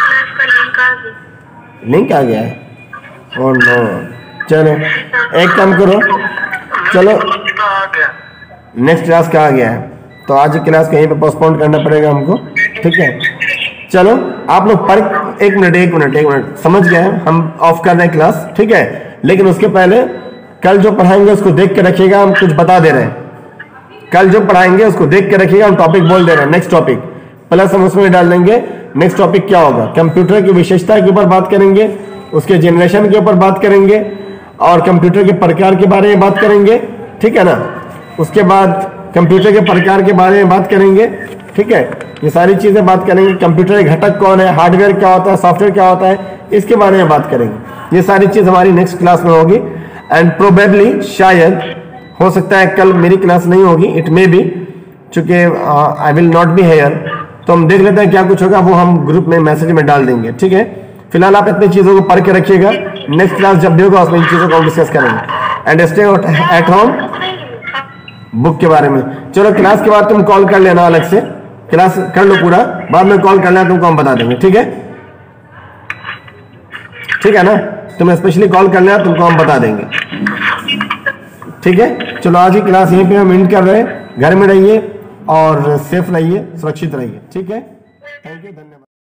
लिंक आ गया है? Oh no. चलो एक काम करो, चलो नेक्स्ट क्लास का आ गया है तो आज क्लास कहीं पे पोस्टपोन करना पड़ेगा हमको, ठीक है। चलो आप लोग पर एक मिनट एक मिनट एक मिनट समझ गए, हम ऑफ कर रहे हैं क्लास, ठीक है। लेकिन उसके पहले कल जो पढ़ाएंगे उसको देख के रखिएगा, हम कुछ बता दे रहे हैं। कल जो पढ़ाएंगे उसको देख के रखिएगा, हम टॉपिक बोल दे रहे हैं, नेक्स्ट टॉपिक प्लस हम उसमें डाल देंगे। नेक्स्ट टॉपिक क्या होगा? कंप्यूटर की विशेषता के ऊपर बात करेंगे, उसके जनरेशन के ऊपर बात करेंगे और कंप्यूटर के प्रकार के बारे में बात करेंगे, ठीक है ना। उसके बाद कंप्यूटर के प्रकार के बारे में बात करेंगे, ठीक है। ये सारी चीजें बात करेंगे। कंप्यूटर के घटक कौन है, हार्डवेयर क्या होता है, सॉफ्टवेयर क्या होता है, इसके बारे में बात करेंगे। ये सारी चीज हमारी नेक्स्ट क्लास में होगी एंड प्रोबेबली शायद हो सकता है कल मेरी क्लास नहीं होगी, इट मे बी, चूंकि I will not be here, तो हम देख लेते हैं क्या कुछ होगा, वो हम ग्रुप में मैसेज में डाल देंगे, ठीक है। फिलहाल आप इतनी चीजों को पढ़ के रखिएगा, नेक्स्ट क्लास जब भी होगा उसमें इन चीजों को डिस्कस करेंगे। And stay at home book के बारे में। चलो क्लास के बाद तुम कॉल कर लेना, अलग से क्लास कर लो पूरा, बाद में कॉल करना तुमको हम बता देंगे, ठीक है। ठीक है ना, तुम्हें स्पेशली कॉल करना है, तुमको हम बता देंगे, ठीक है। चलो आज की क्लास यहीं पे हम एंड कर रहे हैं। घर में रहिए और सेफ रहिए, सुरक्षित रहिए, ठीक है। थैंक यू, धन्यवाद।